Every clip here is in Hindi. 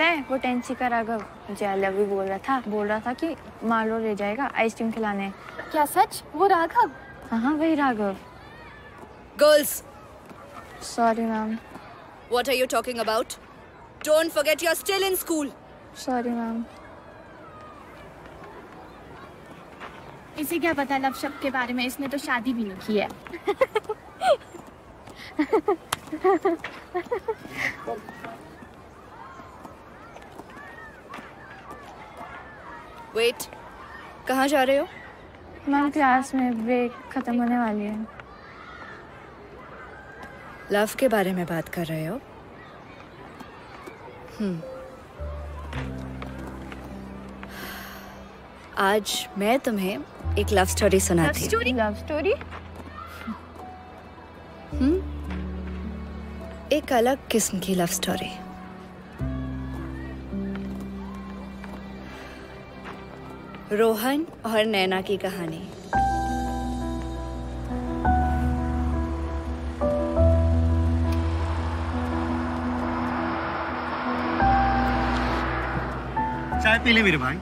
पता है वो टेंसी का राघव मुझे आई लव यू बोल रहा था कि मालो ले जाएगा आइसक्रीम खिलाने। क्या सच? वो राघव? हाँ वही Raghav. Girls, sorry ma'am. what are you talking about? Don't forget you're still in school. Sorry ma'am. इसे क्या पता लव शब्द के बारे में, इसने तो शादी भी नहीं की है। Wait, कहाँ जा रहे हो? मैम क्लास में ब्रेक खत्म होने वाली है। लव के बारे में बात कर रहे हो? आज मैं तुम्हें एक लव स्टोरी सुनाती हूँ। Love story? एक अलग किस्म की लव स्टोरी। रोहन और नैना की कहानी। चाय पी ले मेरे भाई।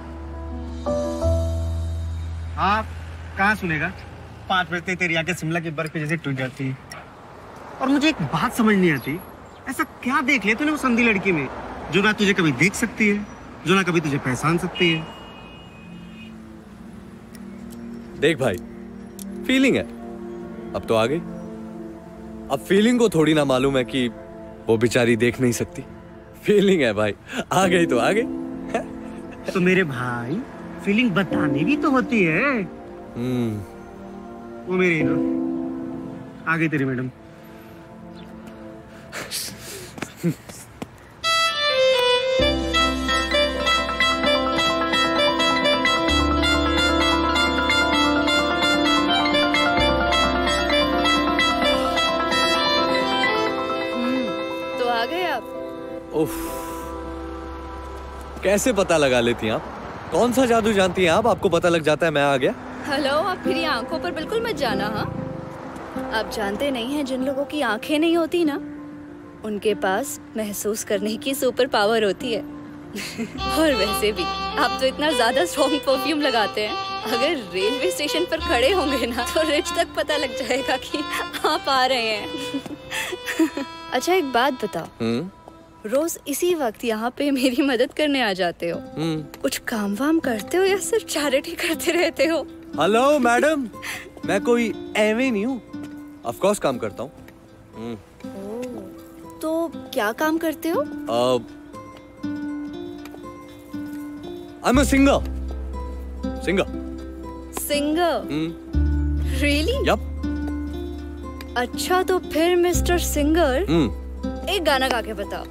आप कहाँ सुनेगा? 5 बजते तेरी आंखें शिमला की बर्फ पे जैसे टूट जाती है। और मुझे एक बात समझ नहीं आती, ऐसा क्या देख लिया तूने वो संधी लड़की में जो ना तुझे कभी देख सकती है, जो ना कभी तुझे पहचान सकती है? देख भाई, फीलिंग है, अब तो आ गई। अब फीलिंग को थोड़ी ना मालूम है कि वो बेचारी देख नहीं सकती। फीलिंग है भाई, आ गई तो आ गई। तो मेरे भाई फीलिंग बतानी भी तो होती है। वो मेरी ना आ गई तेरी मैडम। तो आ गए आप? उफ, कैसे पता लगा लेती हैं आप? कौन सा जादू जानती हैं आप? आपको पता लग जाता है मैं आ गया। हेलो, आप मेरी आंखों पर बिल्कुल मत जाना। हाँ, आप जानते नहीं हैं जिन लोगों की आंखें नहीं होती ना, उनके पास महसूस करने की सुपर पावर होती है। और वैसे भी आप तो इतना ज्यादा स्ट्रॉन्ग परफ्यूम लगाते हैं, अगर रेलवे स्टेशन पर खड़े होंगे ना तो रिच तक पता लग जाएगा कि आप आ रहे हैं। अच्छा एक बात बताओ, रोज इसी वक्त यहाँ पे मेरी मदद करने आ जाते हो, कुछ काम वाम करते हो या सिर्फ चैरिटी करते रहते हो? हेलो मैडम, मैं कोई एवे नहीं हूँ, ऑफ कोर्स काम करता हूँ। तो क्या काम करते हो? I am a singer. Singer? Really? Yup. अच्छा तो फिर मिस्टर सिंगर एक गाना गा के बताओ।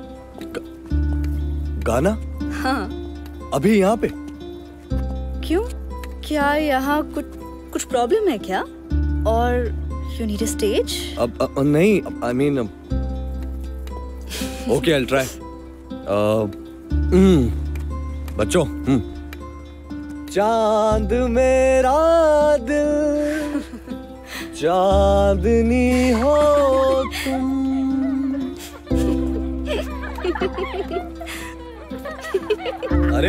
गाना? हाँ। अभी यहाँ पे? क्यों, क्या यहाँ कुछ प्रॉब्लम है क्या? और यू नीड अ स्टेज? नहीं, I mean okay, I will try. बच्चों, चांद मेरा दिल, चांदनी हो तुम। अरे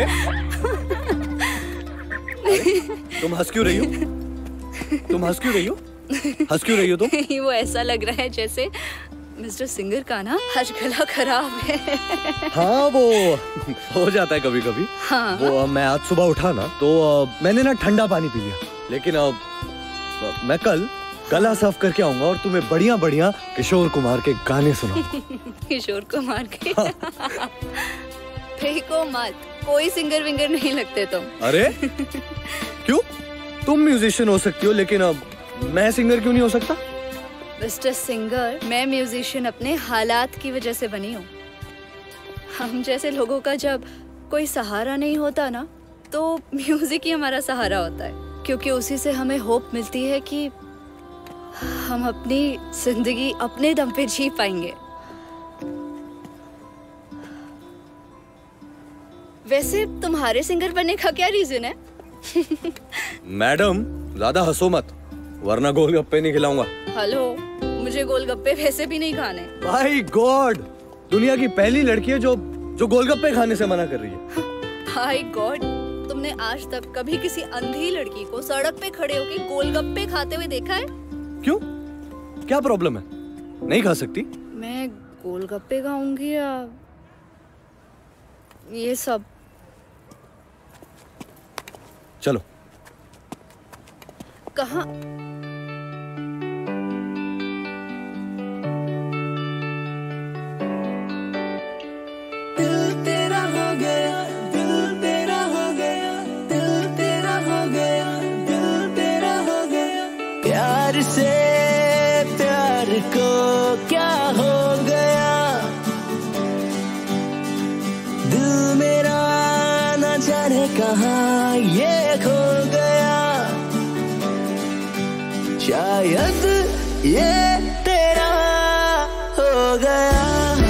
तुम हंस क्यों रही हो? हंस क्यों रही हो तुम? वो ऐसा लग रहा है जैसे मिस्टर सिंगर का ना आज गला खराब है। हाँ वो हो जाता है कभी कभी। हाँ। वो मैं आज सुबह उठा ना तो मैंने ना ठंडा पानी पी लिया, लेकिन मैं कल गला साफ करके आऊंगा और तुम्हें बढ़िया बढ़िया किशोर कुमार के गाने सुनाऊंगा। किशोर कुमार के? फेंको मत, कोई सिंगर विंगर नहीं लगते तुम। अरे क्यों? तुम म्यूजिशियन हो सकती हो, लेकिन मैं सिंगर क्यों नहीं हो सकता? मिस्टर सिंगर, मैं म्यूजिशियन अपने हालात की वजह से बनी हूँ। हम जैसे लोगों का जब कोई सहारा नहीं होता ना, तो म्यूजिक ही हमारा सहारा होता है, क्योंकि उसी से हमें होप मिलती है कि हम अपनी जिंदगी अपने दम पे जी पाएंगे। वैसे तुम्हारे सिंगर बनने का क्या रीजन है? मैडम ज्यादा हंसो मत, वरना गोलगप्पे नहीं खिलाऊंगा। हेलो, मुझे गोलगप्पे वैसे भी नहीं खाने। माय गॉड, दुनिया की पहली लड़की है जो जो गोलगप्पे खाने से मना कर रही है। हाय गॉड, तुमने आज तक कभी किसी अंधी लड़की को सड़क पे खड़े होकर गोलगप्पे खाते हुए देखा है? क्यों, क्या प्रॉब्लम है? नहीं खा सकती? मैं गोलगप्पे खाऊंगी या ये सब? चलो। कहाँ? दिल तेरा हो गया, दिल तेरा हो गया, दिल तेरा हो गया, दिल तेरा हो गया। प्यार से प्यार को क्या हो गया, दिल मेरा न जाने कहाँ ये खो गया। शायद ये तेरा हो गया,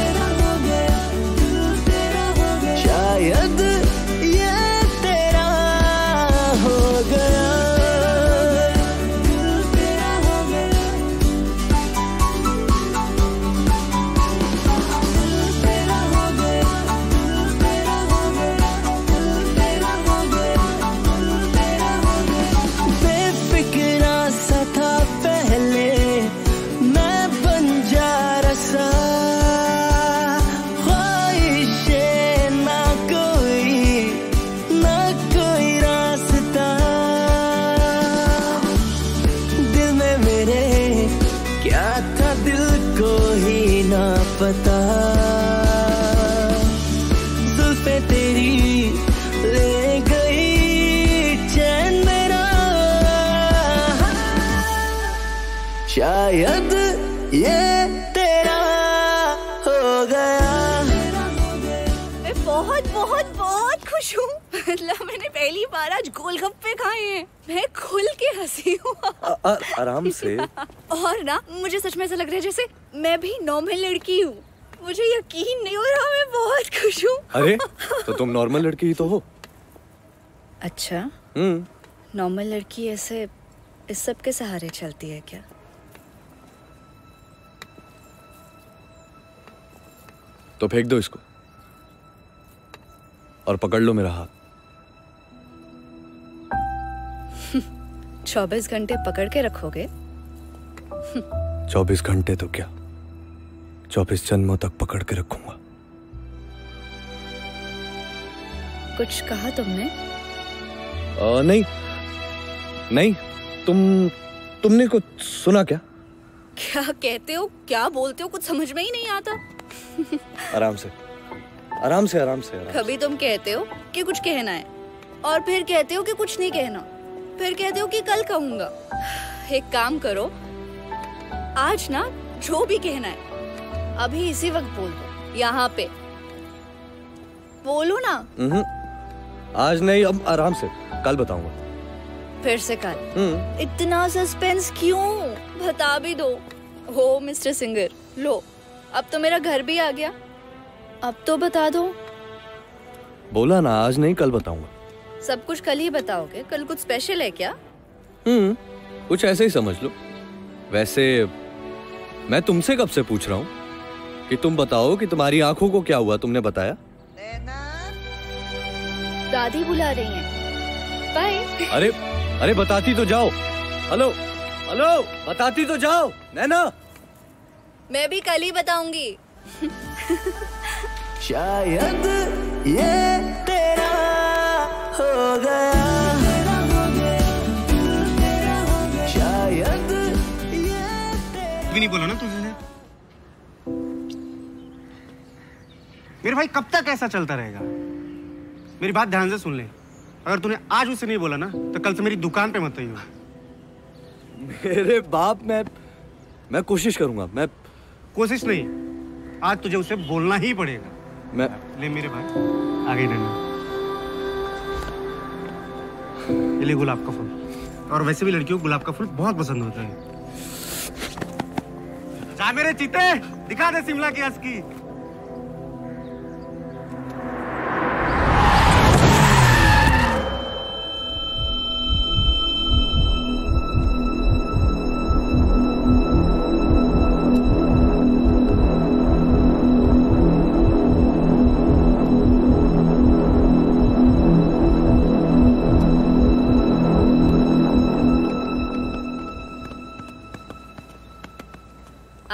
शायद ये तेरा हो गया, दिल तेरा हो गया, दिल तेरा हो गया, दिल तेरा हो गया, दिल तेरा हो गया, दिल तेरा हो गया। बेफिक्रा सा था पहले मैं बंजारा सा, पता जुल्फे तेरी ले गई चैन मेरा, शायद ये तेरा हो गया। मैं बहुत बहुत बहुत खुश हूँ। मतलब मैंने पहली बार आज गोलगप्पे खाए हैं। मैं खुल के हंसी हूँ। आराम से। और ना मुझे सच में ऐसा लग रहा है जैसे मैं भी नॉर्मल लड़की हूँ। मुझे यकीन नहीं हो रहा, मैं बहुत खुश हूँ। अरे तो तुम नॉर्मल लड़की ही तो हो। अच्छा, नॉर्मल लड़की ऐसे इस सब के सहारे चलती है क्या? तो फेंक दो इसको और पकड़ लो मेरा हाथ। 24 घंटे पकड़ के रखोगे? 24 घंटे तो क्या, 24 जन्मों तक पकड़ के रखूंगा। कुछ कहा तुमने? नहीं नहीं, तुमने कुछ सुना क्या? क्या कहते हो, क्या बोलते हो, कुछ समझ में ही नहीं आता। आराम से आराम से आराम से आराम। कभी तुम कहते हो कि कुछ कहना है और फिर कहते हो कि कुछ नहीं कहना, फिर कहते हो कि कल कहूंगा। एक काम करो, आज ना जो भी कहना है अभी इसी वक्त बोल दो, यहाँ पे बोलो ना। आज नहीं, अब आराम से, कल बताऊंगा। फिर से कल? इतना सस्पेंस क्यों, बता भी दो। हो मिस्टर सिंगर, लो अब तो मेरा घर भी आ गया, अब तो बता दो। बोला ना, आज नहीं कल बताऊंगा। सब कुछ कल ही बताओगे? कल कुछ स्पेशल है क्या? कुछ ऐसे ही समझ लो। वैसे मैं तुमसे कब से पूछ रहा हूँ कि तुम बताओ कि तुम्हारी आंखों को क्या हुआ, तुमने बताया? दादी बुला रही हैं। बाय। अरे अरे बताती तो जाओ। हेलो हेलो, बताती तो जाओ नैना। मैं भी कल ही बताऊंगी। शायद ये तेरा हो गया, शायद ये तेरा। भी नहीं बोला ना तुझे। मेरे भाई कब तक ऐसा चलता रहेगा? मेरी बात ध्यान से सुन ले। अगर तूने आज उसे नहीं बोला ना तो कल से मेरी दुकान पे मत आइयो। मेरे बाप, मैं कोशिश करूंगा। मैं कोशिश नहीं, आज तुझे उसे बोलना ही पड़ेगा। मैं ले मेरे भाई, आगे रहना। ये ले गुलाब का फूल। और वैसे भी लड़कियों को गुलाब का फूल बहुत पसंद होता है। जा मेरे चीते, दिखा दे शिमला की असकी।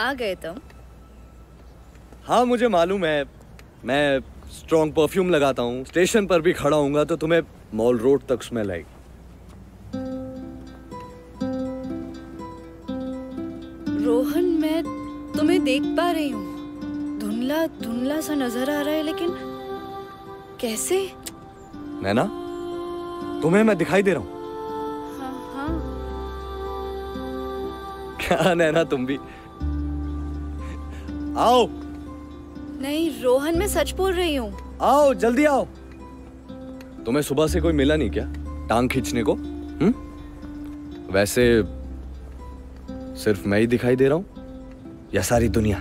आ गए तुम। हाँ मुझे मालूम है, मैं स्ट्रॉन्ग परफ्यूम लगाता हूँ, स्टेशन पर भी खड़ा हूँगा तो तुम्हें मॉल रोड तक स्मेल आएगी। रोहन मैं तुम्हें देख पा रही हूँ, धुंधला धुंधला सा नजर आ रहा है, लेकिन कैसे? नैना तुम्हें मैं दिखाई दे रहा हूँ? हाँ हाँ। क्या नैना तुम भी? आओ। नहीं रोहन मैं सच बोल रही हूँ। आओ जल्दी आओ। तुम्हें सुबह से कोई मिला नहीं क्या टांग खींचने को? वैसे सिर्फ मैं ही दिखाई दे रहा हूँ या सारी दुनिया?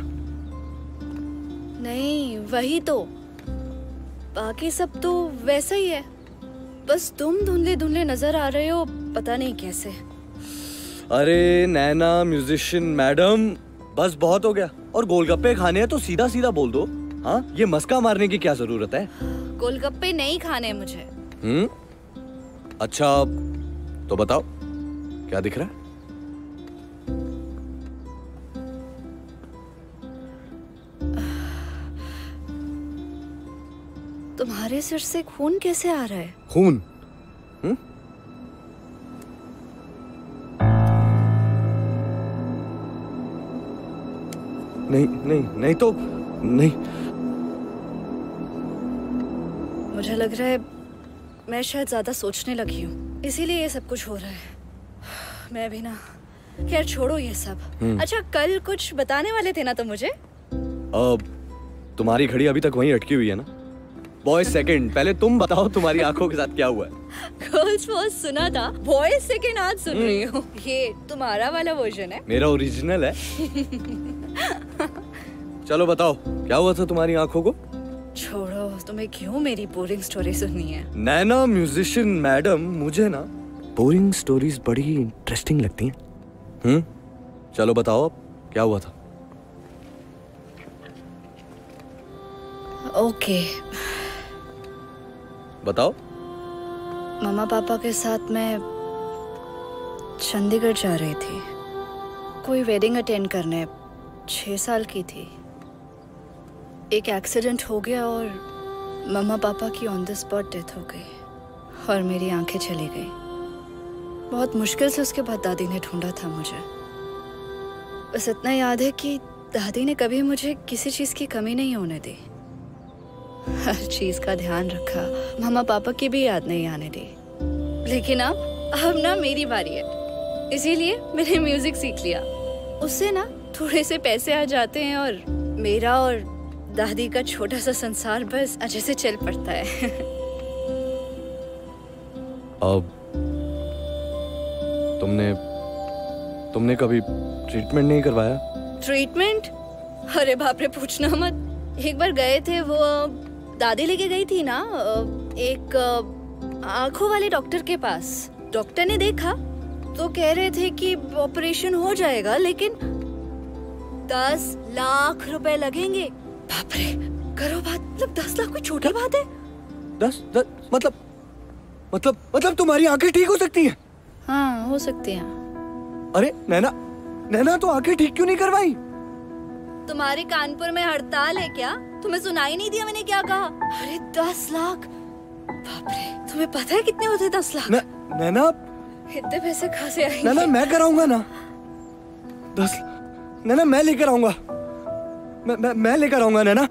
नहीं वही तो, बाकी सब तो वैसा ही है, बस तुम धुंधले धुंधले नजर आ रहे हो, पता नहीं कैसे। अरे नैना म्यूजिशियन मैडम, बस बहुत हो गया। और गोलगप्पे खाने हैं तो सीधा सीधा बोल दो। हाँ ये मस्का मारने की क्या जरूरत है? गोलगप्पे नहीं खाने मुझे। अच्छा तो बताओ क्या दिख रहा है? तुम्हारे सिर से खून कैसे आ रहा है? खून? नहीं नहीं नहीं तो नहीं। मुझे लग रहा है मैं शायद ज्यादा सोचने लगी हूँ, इसीलिए ये सब कुछ हो रहा है। मैं भी ना, खैर छोड़ो ये सब। अच्छा कल कुछ बताने वाले थे ना तुम मुझे? तुम्हारी घड़ी अभी तक वहीं अटकी हुई है ना? बॉयज सेकंड, पहले तुम बताओ तुम्हारी आंखों के साथ क्या हुआ है? गर्ल्स फर्स्ट सुना था, बॉयज सेकंड आज सुन रही हूँ। ये तुम्हारा वाला वर्जन है? मेरा ओरिजिनल है। चलो बताओ क्या हुआ था तुम्हारी आंखों को? छोड़ो, तुम्हें क्यों मेरी बोरिंग स्टोरी सुननी है? नैना म्यूजिशियन मैडम, मुझे ना बोरिंग स्टोरीज बड़ी इंटरेस्टिंग लगती हैं। चलो बताओ अब क्या हुआ था? ओके बताओ। मम्मा पापा के साथ मैं चंडीगढ़ जा रही थी, कोई वेडिंग अटेंड करने। 6 साल की थी, एक एक्सीडेंट हो गया और मम्मा पापा की ऑन द स्पॉट डेथ हो गई और मेरी आंखें चली गई। बहुत मुश्किल से उसके बाद दादी ने ढूंढा था मुझे। बस इतना याद है कि दादी ने कभी मुझे किसी चीज़ की कमी नहीं होने दी, हर चीज़ का ध्यान रखा, मम्मा पापा की भी याद नहीं आने दी। लेकिन अब ना मेरी बारी है, इसीलिए मैंने म्यूजिक सीख लिया। उससे ना थोड़े से पैसे आ जाते हैं और मेरा और दादी का छोटा सा संसार बस अच्छे से चल पड़ता है। अब तुमने कभी ट्रीटमेंट नहीं करवाया? ट्रीटमेंट? अरे बाप रे, पूछना मत। एक बार गए थे, वो दादी लेके गई थी ना एक आंखों वाले डॉक्टर के पास। डॉक्टर ने देखा तो कह रहे थे कि ऑपरेशन हो जाएगा, लेकिन 10 लाख रुपए लगेंगे। बाप रे, करो बात, मतलब 10 लाख कोई छोटी बात है? 10 मतलब तुम्हारी आंखें ठीक हो सकती हैं? हाँ हो सकती हैं। अरे नैना तो आंखें ठीक क्यों नहीं करवाई? तुम्हारे कानपुर में हड़ताल है क्या? तुम्हें सुनाई नहीं दिया मैंने क्या कहा? अरे 10 लाख, बाप रे, तुम्हें पता है कितने होते 10 लाख? नैना इतने पैसे कहाँ से आएंगे? नैना मैं कराऊंगा ना 10। नैना मैं लेकर आऊंगा, मैं लेकर आऊंगा नैना।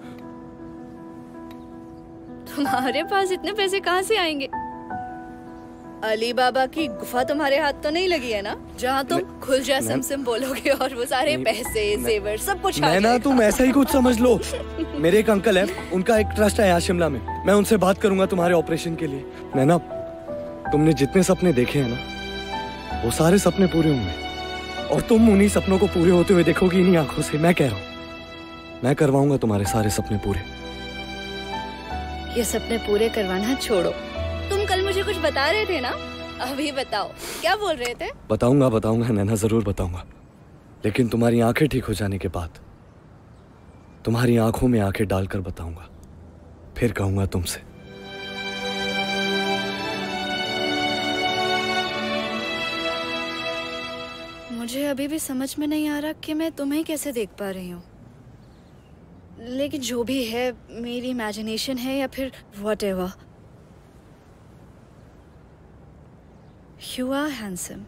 तुम्हारे पास इतने पैसे कहाँ से आएंगे? अली बाबा की गुफा तुम्हारे हाथ तो नहीं लगी है ना, जहाँ तुम खुल जा सिम बोलोगे और वो सारे पैसे जेवर सब कुछ आ नैना तुम ऐसा ही कुछ समझ लो। मेरे एक अंकल है, उनका एक ट्रस्ट है यहाँ शिमला में, मैं उनसे बात करूंगा तुम्हारे ऑपरेशन के लिए। नैना तुमने जितने सपने देखे हैं ना, वो सारे सपने पूरे होंगे और तुम उन्हीं सपनों को पूरे होते हुए देखोगी इन्हीं आंखों से। मैं कह रहा हूँ, मैं करवाऊंगा तुम्हारे सारे सपने पूरे। ये सपने पूरे करवाना छोड़ो, तुम कल मुझे कुछ बता रहे थे ना, अभी बताओ क्या बोल रहे थे? बताऊंगा नैना, जरूर बताऊंगा, लेकिन तुम्हारी आंखें ठीक हो जाने के बाद तुम्हारी आंखों में आंखें डालकर बताऊंगा, फिर कहूंगा तुमसे। मुझे अभी भी समझ में नहीं आ रहा कि मैं तुम्हें कैसे देख पा रही हूँ। लेकिन जो भी है, मेरी इमेजिनेशन है या फिर whatever, you are handsome.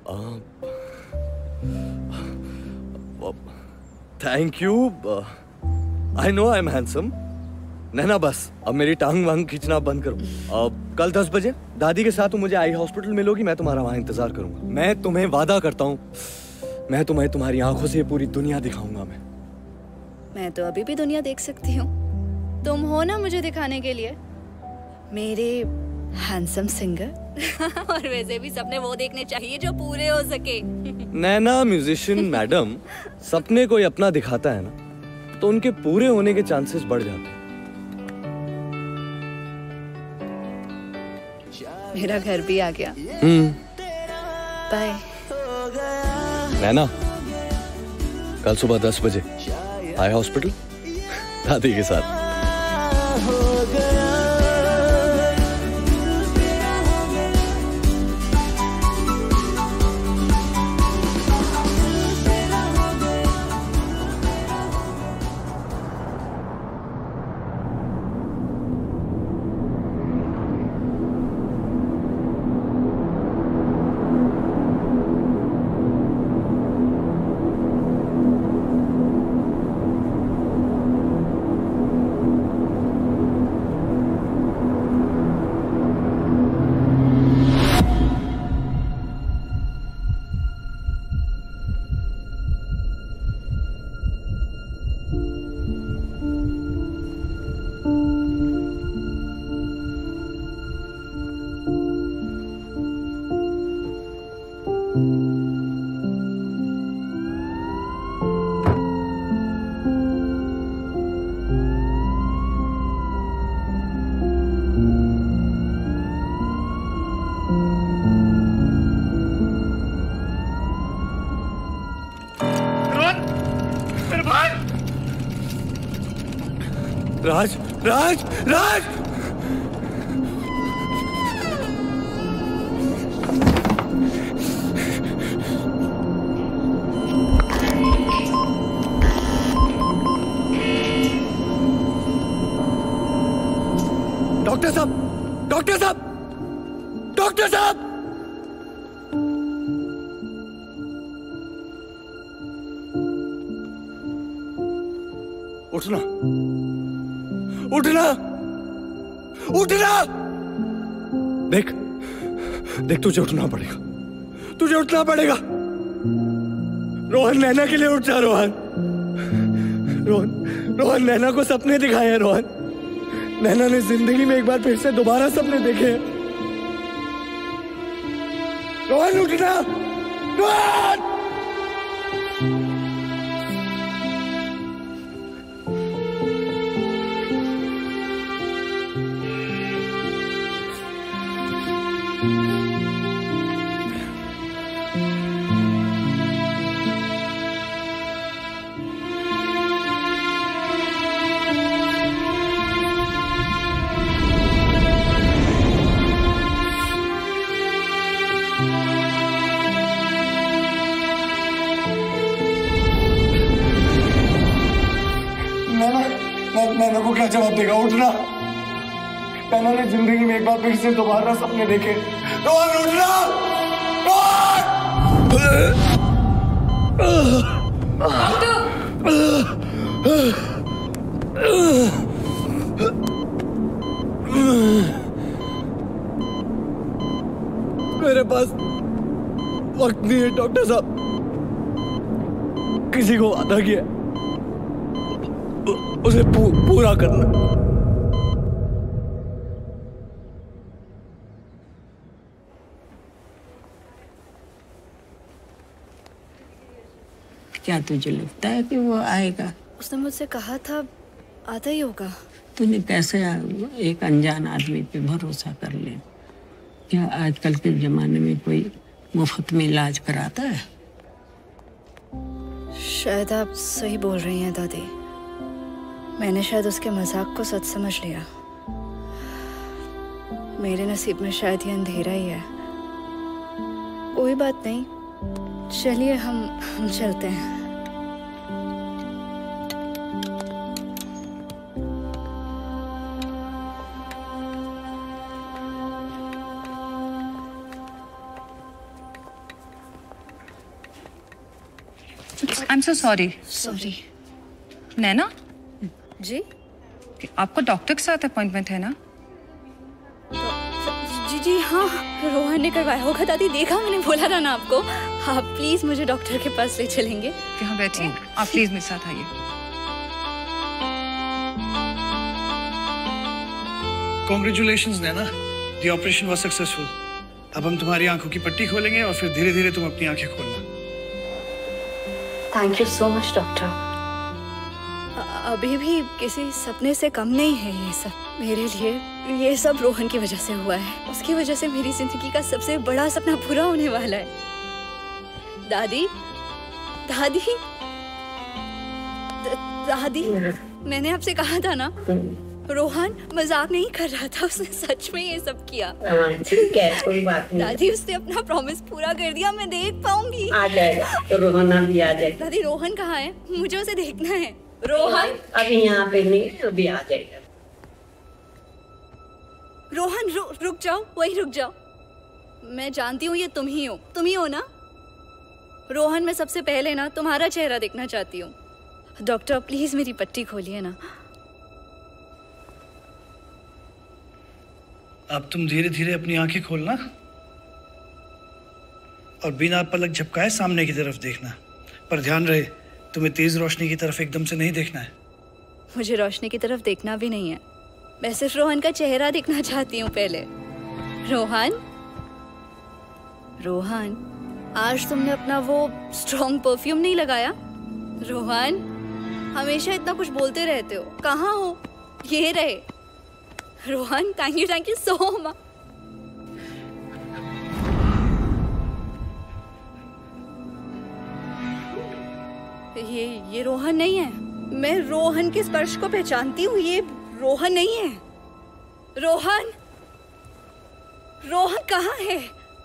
Thank you. I know I am handsome. Naina बस अब मेरी टांग वांग खींचना बंद करो। कल 10 बजे दादी के साथ तुम मुझे आई हॉस्पिटल मिलोगी। मैं तुम्हारा वहां इंतजार करूंगा। मैं तुम्हें वादा करता हूँ, मैं तुम्हें तुम्हारी आंखों से पूरी दुनिया दिखाऊंगा। मैं तो अभी भी दुनिया देख सकती हूँ। तुम हो ना मुझे दिखाने के लिए मेरे हैंडसम सिंगर। और वैसे भी सपने वो देखने चाहिए जो पूरे हो सके। नैना म्यूजिशियन मैडम, सपने कोई अपना दिखाता है ना तो उनके पूरे होने के चांसेस बढ़ जाते हैं। मेरा घर भी आ गया। बाय। नैना कल सुबह 10 बजे आई हॉस्पिटल दादी के साथ। राज राज राज डॉक्टर साहब, डॉक्टर साहब, डॉक्टर साहब। उठना, उठना, उठना। देख देख, तुझे उठना पड़ेगा, तुझे उठना पड़ेगा। रोहन, नैना के लिए उठ जा। रोहन, रोहन, रोहन, नैना को सपने दिखाए हैं। रोहन, नैना ने जिंदगी में एक बार फिर से दोबारा सपने देखे हैं। रोहन, उठना, रोहन। नैना को क्या जवाब देगा? उठना। नैना ने जिंदगी में एक बार फिर से दोबारा सपने देखे। रोहन, उठना, मेरे पास वक्त नहीं है डॉक्टर साहब। किसी को वादा किया उसे पूरा करना। क्या तुझे लगता है कि वो आएगा? उसने मुझसे कहा था आता ही होगा। तूने कैसे एक अनजान आदमी पे भरोसा कर ले? क्या आजकल के जमाने में कोई मुफ्त में इलाज कराता है? शायद आप सही बोल रही हैं दादी। मैंने शायद उसके मजाक को सच समझ लिया। मेरे नसीब में शायद ये अंधेरा ही है। कोई बात नहीं, चलिए हम चलते हैं। I'm so sorry. Sorry. Naina, ji आपको डॉक्टर के साथ अपॉइंटमेंट है ना? जी जी हाँ, रोहन ने करवाया होगा दादी, देखा मैंने बोला था ना आपको। आप प्लीज मुझे डॉक्टर के पास ले चलेंगे? यहाँ बैठिए, आप प्लीज मेरे साथ आइए। Congratulations Naina, the operation was successful. अब हम तुम्हारी आंखों की पट्टी खोलेंगे और फिर धीरे धीरे तुम अपनी आंखें खोलना। Thank you so much doctor. अभी भी किसी सपने से कम नहीं है ये सब मेरे लिए। ये सब रोहन की वजह से हुआ है। उसकी वजह से मेरी जिंदगी का सबसे बड़ा सपना पूरा होने वाला है। दादी, दादी, दादी, मैंने आपसे कहा था ना, रोहन मजाक नहीं कर रहा था, उसने सच में ये सब किया। ठीक है, कोई बात नहीं। दादी, उसने अपना प्रॉमिस पूरा कर दिया, मैं देख पाऊंगी। आ जाएगा, तो रोहन भी आ जाएगा। दादी, रोहन कहाँ है? मुझे उसे देखना है। रोहन अभी यहाँ पे नहीं, अभी आ जाएगा। रोहन रुक जाओ, वहीं रुक जाओ। मैं जानती हूँ ये तुम ही हो ना? रोहन, मैं सबसे पहले ना तुम्हारा चेहरा देखना चाहती हूँ। डॉक्टर प्लीज मेरी पट्टी खोलिए ना। अब तुम धीरे धीरे अपनी आंखें खोलना और बिना पलक झपकाए सामने की तरफ देखना, पर ध्यान रहे तुम्हें तेज रोशनी की तरफ एकदम से नहीं देखना है। मुझे रोशनी की तरफ देखना भी नहीं है, मैं सिर्फ रोहन का चेहरा देखना चाहती हूँ पहले। रोहन, रोहन, आज तुमने अपना वो स्ट्रॉन्ग परफ्यूम नहीं लगाया? रोहन, हमेशा इतना कुछ बोलते रहते हो, कहाँ हो? ये रहे। Rohan, thank you so much. ये रोहन नहीं है। मैं रोहन के स्पर्श को पहचानती हूँ, ये रोहन नहीं है। रोहन, रोहन कहाँ है?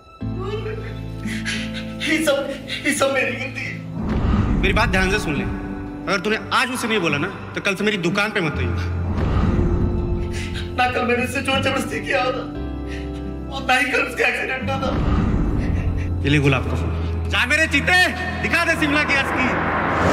ये सब मेरी गलती है। मेरी बात ध्यान से सुन ले, अगर तूने आज मुझसे नहीं बोला ना, तो कल से मेरी दुकान पे मत आइए। ना कल मैंने इससे जोर जबरदस्ती किया होता और ना ही कल उसका एक्सीडेंट होता। ये ले गुलाब का फूल, जा मेरे चीते, दिखा दे शिमला की असली।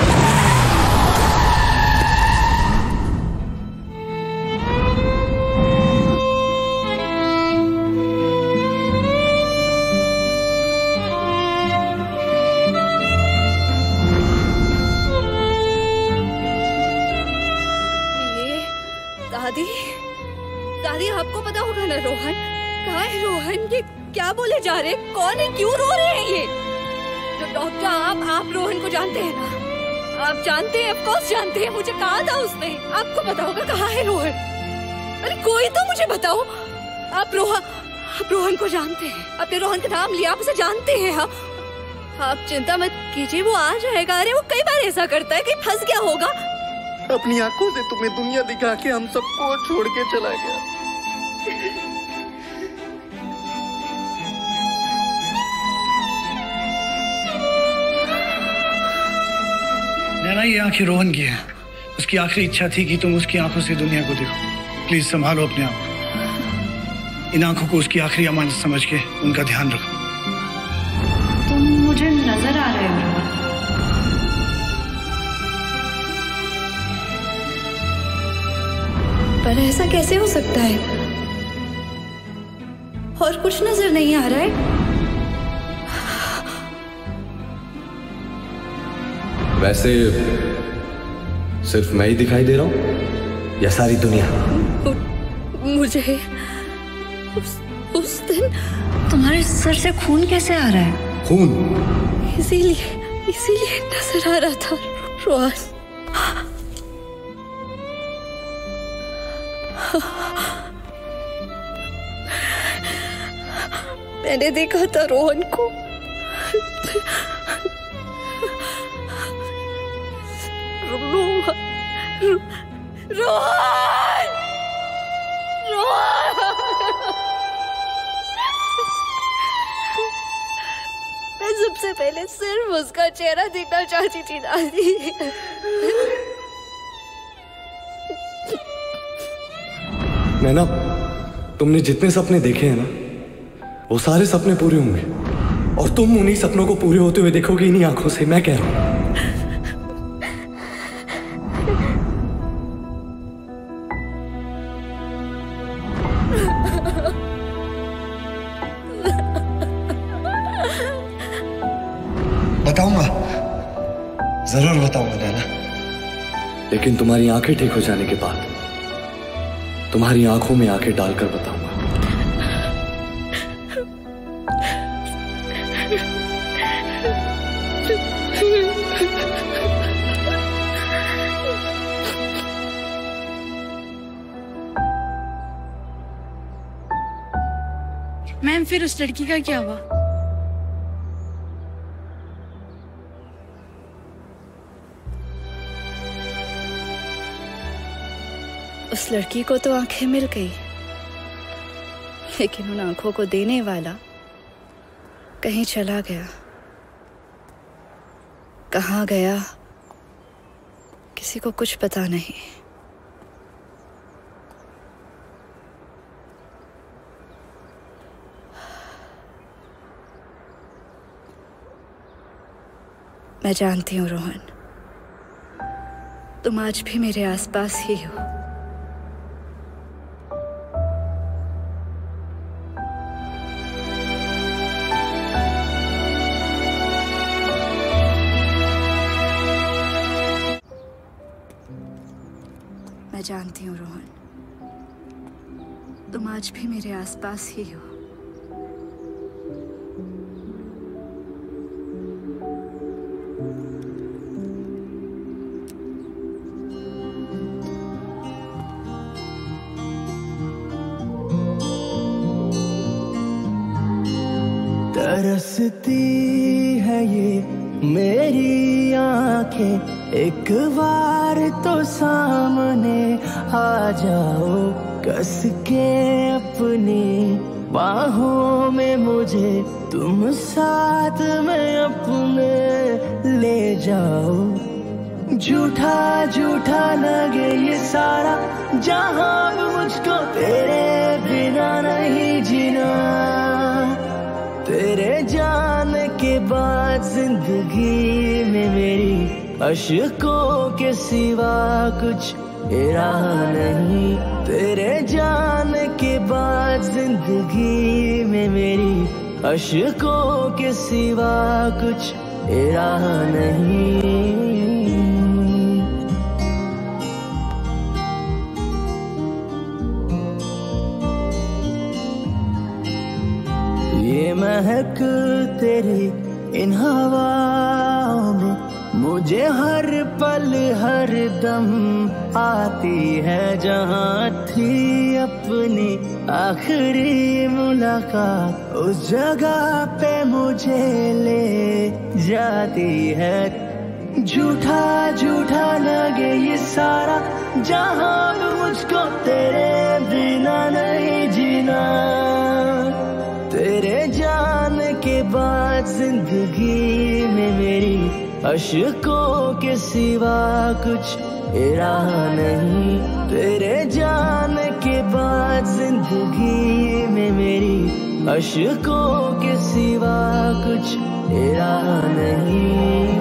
दादी, आपको पता होगा ना रोहन कहाँ है? रोहन, ये क्या बोले जा रहे हैं? कौन है? क्यों रो रहे हैं ये? तो डॉक्टर, आप रोहन को जानते हैं ना? आप जानते हैं, ऑफ कोर्स जानते हैं। मुझे कहा था उसने, आपको पता होगा कहाँ है रोहन। अरे कोई तो मुझे बताओ। आप रोहन को जानते हैं, आपने रोहन का नाम लिया, आप उसे जानते हैं। आप चिंता मत कीजिए, वो आ जाएगा। अरे वो कई बार ऐसा करता है, कहीं फंस गया होगा। अपनी आंखों से तुम्हें दुनिया दिखा के हम सबको छोड़ के चला गया। नैना, ये आंखें रोहन की हैं। उसकी आखिरी इच्छा थी कि तुम उसकी आंखों से दुनिया को देखो। प्लीज संभालो अपने आप। इन आंखों को उसकी आखिरी अमानत समझ के उनका ध्यान रखो। तुम मुझे नजर आ रहे हो। पर ऐसा कैसे हो सकता है? और कुछ नजर नहीं आ रहा है। वैसे सिर्फ मैं ही दिखाई दे रहा हूँ या सारी दुनिया? मुझे उस दिन तुम्हारे सर से खून कैसे आ रहा है? खून? इसीलिए नजर आ रहा था रोहन। मैंने देखा था रोहन को। रोहन, मैं सबसे पहले सिर्फ उसका चेहरा देखना चाहती थी दादी। नैना, तुमने जितने सपने देखे हैं ना, वो सारे सपने पूरे होंगे और तुम उन्हीं सपनों को पूरे होते हुए देखोगे इन्हीं आंखों से, मैं कह रहा हूं। बताऊंगा, जरूर बताऊंगा नैना। लेकिन तुम्हारी आंखें ठीक हो जाने के बाद तुम्हारी आंखों में आंखें डालकर बताऊंगा। मैम फिर उस लड़की का क्या हुआ? उस लड़की को तो आंखें मिल गई, लेकिन उन आंखों को देने वाला कहीं चला गया। कहाँ गया किसी को कुछ पता नहीं। मैं जानती हूँ रोहन, तुम आज भी मेरे आसपास ही हो। मैं जानती हूँ रोहन, तुम आज भी मेरे आसपास ही हो। तरसती है ये मेरी आंखें, एक बार तो सामने आ जाओ, कस के अपनी बाहों में मुझे तुम साथ में अपने ले जाओ। झूठा झूठा लगे ये सारा जहां, मुझको तेरे बिना नहीं जीना। तेरे जाने के बाद जिंदगी में मेरी अश्कों के सिवा कुछ इरादा नहीं। तेरे जाने के बाद जिंदगी में मेरी अश्कों के सिवा कुछ इरादा नहीं। ये महक तेरी इन हवाओं में मुझे हर पल हर दम आती है। जहाँ थी अपनी आखिरी मुलाकात, उस जगह पे मुझे ले जाती है। झूठा झूठा लगे ये सारा जहाँ, मुझको तेरे बिना नहीं जीना। तेरे जाने के बाद जिंदगी में मेरी अश्कों के सिवा कुछ इरादा नहीं। तेरे जाने के बाद जिंदगी में मेरी अश्कों के सिवा कुछ इरादा नहीं।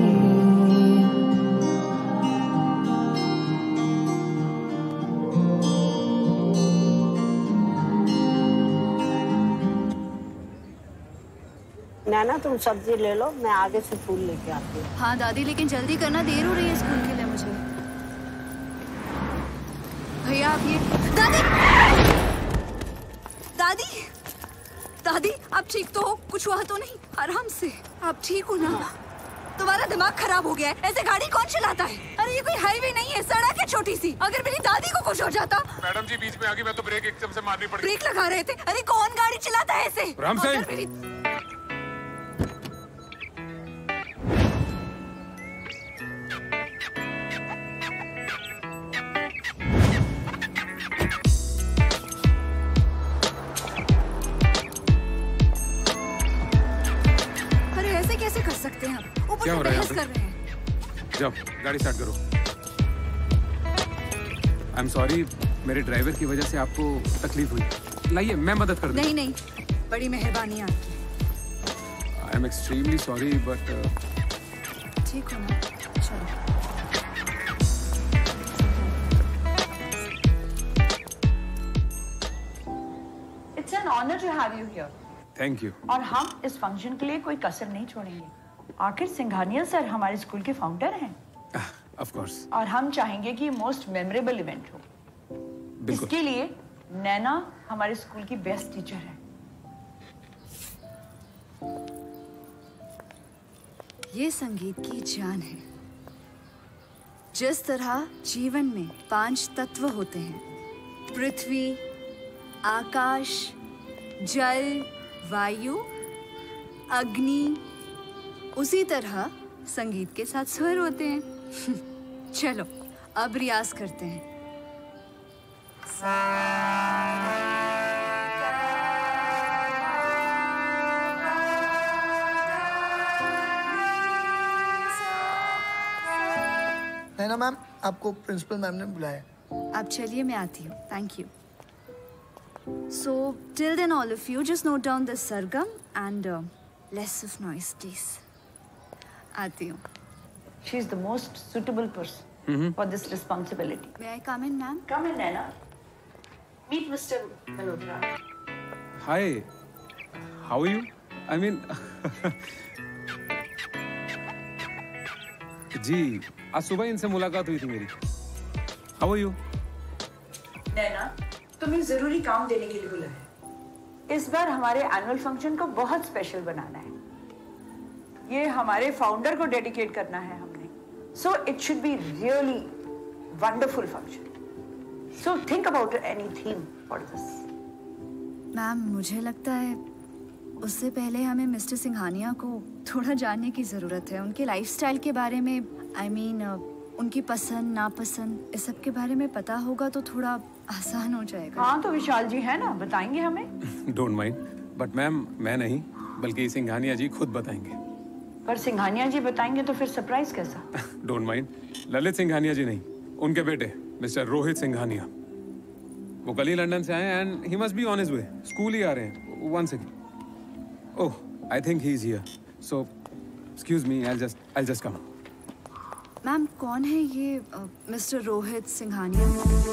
नैना तुम सब्जी ले लो, मैं आगे से फूल लेके आती हूँ। हाँ दादी, लेकिन जल्दी करना, देर हो रही है स्कूल के लिए मुझे। भैया आप ये दादी दादी दादी आप ठीक तो हो? कुछ हुआ तो नहीं? आराम से, आप ठीक हो ना? तुम्हारा दिमाग खराब हो गया है, ऐसे गाड़ी कौन चलाता है? अरे ये कोई हाईवे नहीं है, सड़क है छोटी सी। अगर मेरी दादी को कुछ हो जाता। मैडम जी बीच में आ गई, मैं तो ब्रेक एकदम से मारनी पड़ी। ब्रेक लगा रहे थे। अरे कौन गाड़ी चलाता है ऐसे? राम सिंह, ऐसे कैसे कर सकते हैं हम? ऊपर क्या से हो रहा है बहस यहाँ कर रहे हैं। जाओ गाड़ी स्टार्ट करो। आई एम सॉरी, मेरे ड्राइवर की वजह से आपको तकलीफ हुई। लाइए मैं मदद कर दूं। नहीं नहीं, बड़ी मेहरबानी आपकी। I am extremely sorry but ठीक हो ना? चलो। It's an honour to have you here. Thank you. और हम इस फंक्शन के लिए कोई कसर नहीं छोड़ेंगे। आखिर सिंघानिया सर हमारे स्कूल के फाउंडर हैं। Of course. और हम चाहेंगे कि मोस्ट मेमोरेबल इवेंट हो। बिल्कुल। इसके लिए नैना हमारे स्कूल की बेस्ट टीचर है। ये संगीत की जान है। जिस तरह जीवन में 5 तत्व होते हैं, पृथ्वी, आकाश, जल, वायु, अग्नि, उसी तरह संगीत के साथ स्वर होते हैं। चलो अब रियाज करते हैं। नैना मैम, आपको प्रिंसिपल मैम ने बुलाया। अब चलिए मैं आती हूँ। Thank you. So till then all of you just note down this sargam and less of noise please. आती हूँ। She is the most suitable person for this responsibility. May I come in, ma'am? Come in, Naina. Meet Mr. Malhotra. Hi. How are you? I mean जी, आज सुबह इनसे मुलाकात हुई थी मेरी। How are you? नैना, तुम्हें जरूरी काम देने के लिए बुलाया है। इस बार हमारे एनुअल फंक्शन को बहुत स्पेशल बनाना है। ये हमारे फाउंडर को डेडिकेट करना है हमने। So it should be really wonderful function. So think about any theme for this. Ma'am, मुझे लगता है उससे पहले हमें मिस्टर सिंघानिया को थोड़ा जानने की जरूरत है। उनके लाइफस्टाइल के बारे में, I mean, उनकी पसंद नापसंद, इस सब के बारे में पता होगा तो थोड़ा आसान हो जाएगा। हाँ तो विशाल जी है ना, बताएंगे हमें। डोंट माइंड, बट मैम मैं नहीं बल्कि सिंघानिया जी खुद बताएंगे। पर सिंघानिया जी बताएंगे तो फिर सरप्राइज कैसा? डोंट माइंड, ललित सिंघानिया जी नहीं, उनके बेटे मिस्टर रोहित सिंघानिया। वो कल ही लंदन से आए and he must be on his way. School ही आ रहे हैं। One second. Oh, I think he is here. So excuse me, I just come. Ma'am, कौन है ये मिस्टर रोहित सिंघानिया?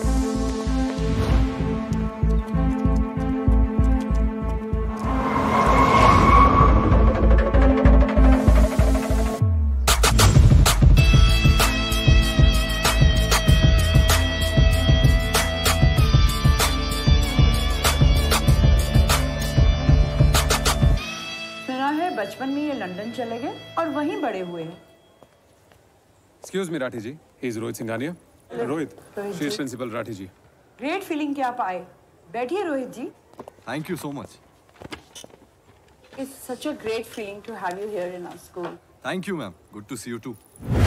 सुना है बचपन में ये लंदन चले गए और वहीं बड़े हुए हैं। Excuse me, Rathi ji. He is Rohit Singhania. Rohit. She is Principal Rathi ji. Great feeling कि आप आए। बैठिए Rohit ji. Thank you so much. It's such a great feeling to have you here in our school. Thank you ma'am, good to see you too.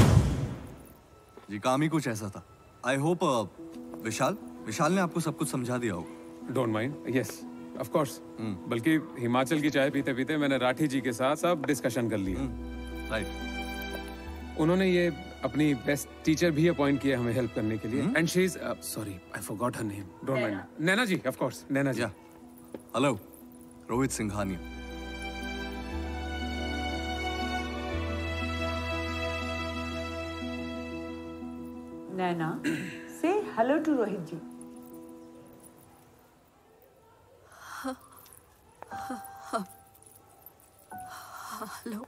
जी काम ही कुछ ऐसा था। आई होप विशाल ने आपको सब कुछ समझा दिया होगा। Don't mind. Yes, of course. बल्कि हिमाचल की चाय पीते पीते मैंने राठी जी के साथ सब डिस्कशन कर लिया। राइट। उन्होंने ये अपनी बेस्ट टीचर भी अपॉइंट किया हमें हेल्प करने के लिए। And she is sorry, I forgot her name. Don't mind. Naina ji, of course, Naina ji. Hello, Rohit Singhania. Naina, say hello to Rohit ji. Hello.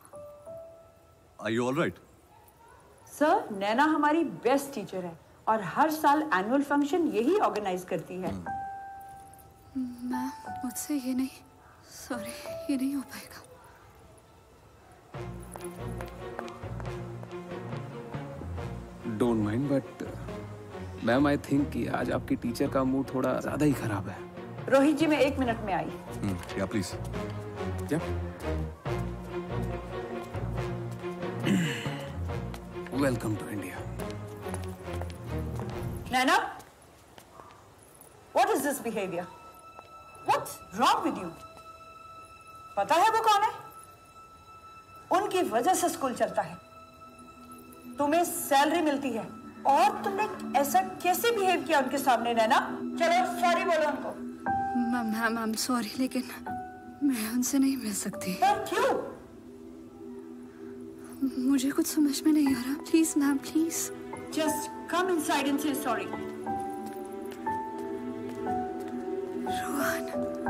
Are you all right? Sir, Naina हमारी बेस्ट टीचर है और हर साल एनुअल फंक्शन यही ऑर्गेनाइज करती है। मैम, मुझसे ये नहीं, सॉरी, ये नहीं हो पाएगा। Don't mind, but ma'am I think कि आज आपकी टीचर का मूड थोड़ा ज्यादा ही खराब है। रोहित जी, मैं 1 मिनट में आई। या please. Welcome to India. Naina, what is this behavior? What's wrong with you? पता है वो कौन है? की वजह से स्कूल चलता है, तुम्हें सैलरी मिलती है और तुमने ऐसा कैसे बिहेव किया उनके सामने नैना? चलो सॉरी बोलो उनको। मैम आई एम सॉरी, लेकिन मैं उनसे नहीं मिल सकती। पर क्यों? मुझे कुछ समझ में नहीं आ रहा। Please ma'am, please just come inside and say sorry. Rohan,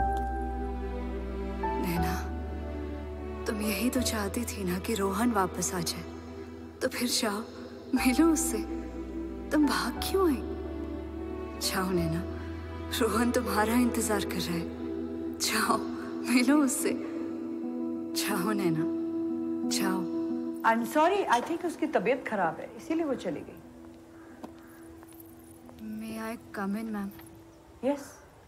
Naina, तुम यही तो चाहती थी ना कि रोहन वापस आ जाए, तो फिर जाओ मिलो उससे। तुम भाग क्यों आई? जाओ नैना, रोहन तुम्हारा इंतजार कर रहा है। जाओ मिलो उससे, जाओ नैना, जाओ। I am sorry, I think उसकी तबीयत खराब है इसीलिए वो चली गई। May I come in ma'am? Yes.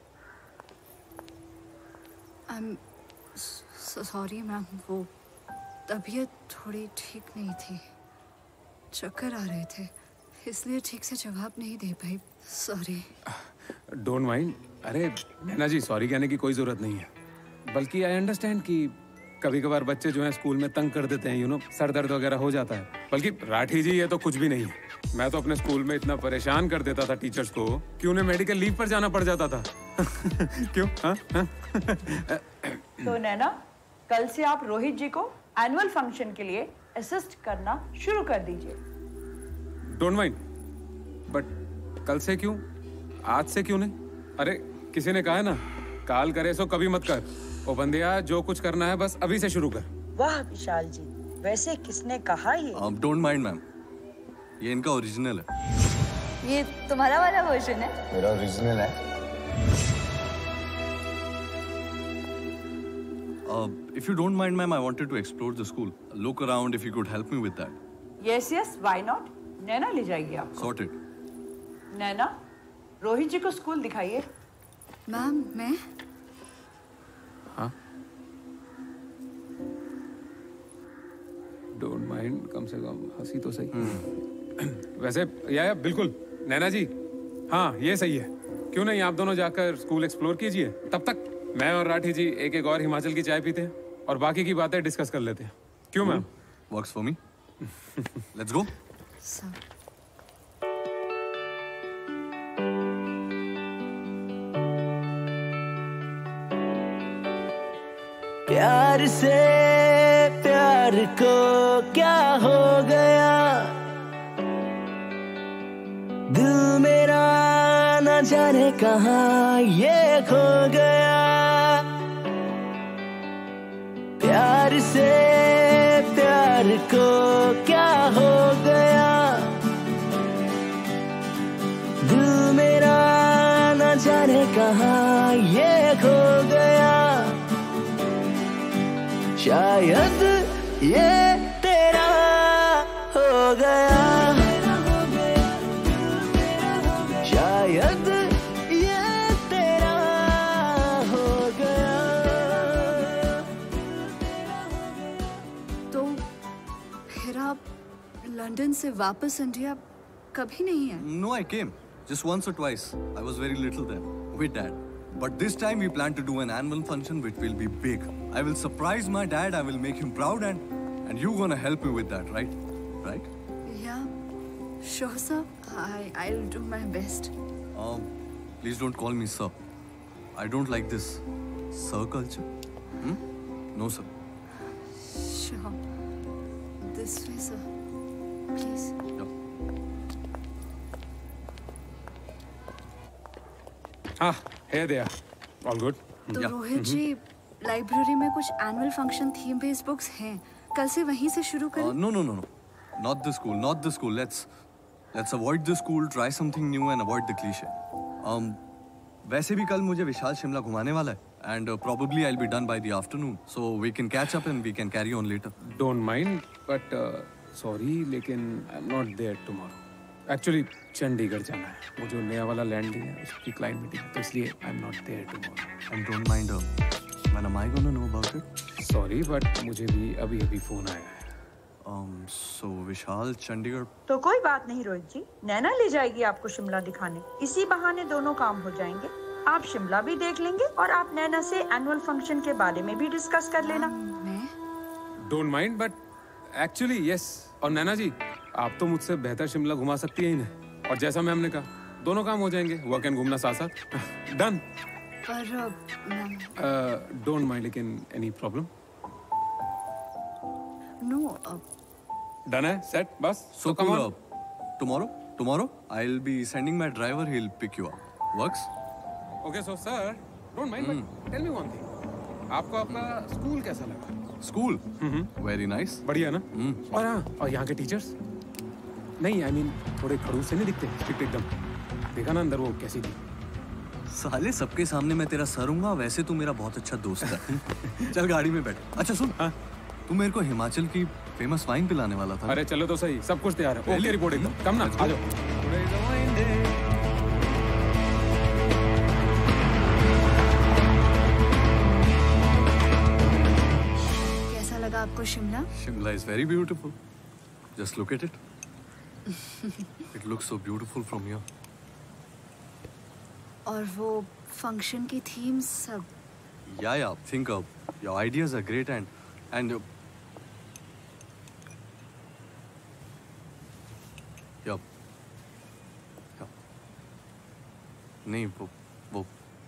I am sorry ma'am, वो तबीयत थोड़ी ठीक नहीं थी, चक्कर आ रहे थे, इसलिए ठीक से जवाब नहीं दे पाई। सॉरी। Don't mind. अरे नैना जी, सॉरी कहने की कोई जरूरत नहीं है, बल्कि आई अंडरस्टैंड कि कभी कभार बच्चे जो हैं स्कूल में तंग कर देते हैं, यू नो, सर दर्द वगैरह हो जाता है। बल्कि राठी जी, ये तो कुछ भी नहीं है। मैं तो अपने स्कूल में इतना परेशान कर देता था टीचर्स को कि उन्हें मेडिकल लीव पर जाना पड़ जाता था। क्यों? हाँ? तो नैना, कल से आप रोहित जी को एनुअल फंक्शन के लिए असिस्ट करना शुरू कर दीजिए। डोंट माइंड, बट कल से क्यों, आज से क्यों नहीं? अरे किसी ने कहा है ना, काल करे सो कभी मत कर। ओ बंदिया, जो कुछ करना है बस अभी से शुरू कर। वाह विशाल जी, वैसे किसने कहा ये? डोंट माइंड मैम, ये इनका ओरिजिनल है। ये तुम्हारा वाला वर्जन है? मेरा ओरिजिनल है। If you don't mind, ma'am, I wanted to explore the school. Look around if you could help me with that. Yes, yes, why not? नैना ले जाएगी आपको। Sorted. नैना, रोहित जी को स्कूल दिखाइए। मैम, मैं? हाँ? डोंट माइंड, कम से कम हंसी तो सही। वैसे या बिल्कुल नैना जी, हाँ ये सही है। क्यों नहीं आप दोनों जाकर स्कूल एक्सप्लोर कीजिए, तब तक मैं और राठी जी एक और हिमाचल की चाय पीते हैं और बाकी की बातें डिस्कस कर लेते हैं। क्यों ma'am? Works for me. Let's go. प्यार से प्यार को क्या हो गया, दिल मेरा न जाने कहाँ ये खो गया। प्यार से प्यार को क्या हो गया, दिल मेरा न जाने कहाँ ये खो गया। शायद ये तेरा हो गया, शायद ये तेरा हो गया। तो फिर आप लंदन से वापस इंडिया कभी नहीं है? No, I came just once or twice. I was very little then with Dad. But this time we plan to do an annual function which will be big. I will surprise my dad. I will make him proud, and you gonna help me with that, right? Right? Yeah, sure, sir. I'll do my best. Please don't call me sir. I don't like this sir culture. No, sir. Sure. This way, sir. Please. Yeah. हाँ, hey there. All good? तो रोहित जी, लाइब्रेरी में कुछ annual function theme based books हैं, कल से वहीं से शुरू करें? No. Not the school. Not the school. Let's avoid the school. Try something new and avoid the cliche. वैसे भी कल मुझे विशाल शिमला घुमाने वाला है, and probably I'll be done by the afternoon, so we can catch up and we can carry on later. Don't mind, but sorry, लेकिन I'm not there tomorrow. Actually, Chandigarh जाना है, वो जो नया वाला लैंड लिया है उसकी क्लाइंट मीटिंग है, तो इसलिए I'm not there tomorrow. And don't mind, when am I gonna know about it? Sorry, but मुझे भी अभी फोन आया है। So विशाल चंडीगढ़? तो कोई बात नहीं रोहित जी, नैना ले जाएगी आपको शिमला दिखाने। इसी बहाने दोनों काम हो जाएंगे। आप शिमला भी देख लेंगे और आप नैना से एनुअल फंक्शन के बारे में भी डिस्कस कर लेना। Don't mind, but actually yes. और नैना जी, आप तो मुझसे बेहतर शिमला घुमा सकती है इन्हें। और जैसा मैम ने कहा, दोनों काम हो जाएंगे, वर्क एंड घूमना साथ साथ। डन। पर डोंट माइंड लेकिन एनी प्रॉब्लम? नो। डन है, सेट, बस। So cool. Tomorrow, I'll be sending my driver. He'll pick you up. Works? Okay, so sir, don't mind, but tell me one thing. आपको अपना स्कूल कैसा लगा? School? Very nice. बढ़िया ना? और हाँ, और यहाँ के टीचर्स? नहीं, I mean, थोड़े खड़ूस से नहीं दिखते, स्ट्रिक्ट एकदम। देखा ना अंदर वो कैसी थी? साले सबके सामने मैं तेरा सर हूँगा, वैसे तू मेरा बहुत अच्छा दोस्त है। चल गाड़ी में बैठ। अच्छा सुन, तू मेरे को हिमाचल की फेमस वाइन पिलाने वाला था। अरे चलो तो सही, सब कुछ तैयार है। ओके, रिपोर्ट एकदम। कम ना, आ जाओ। कैसा लगा आपको Shimla? Shimla is very beautiful. Just look at it. It looks so beautiful from here. और वो फंक्शन की थीम्स सब। Yeah. Think of your ideas are great and Yup. नहीं वो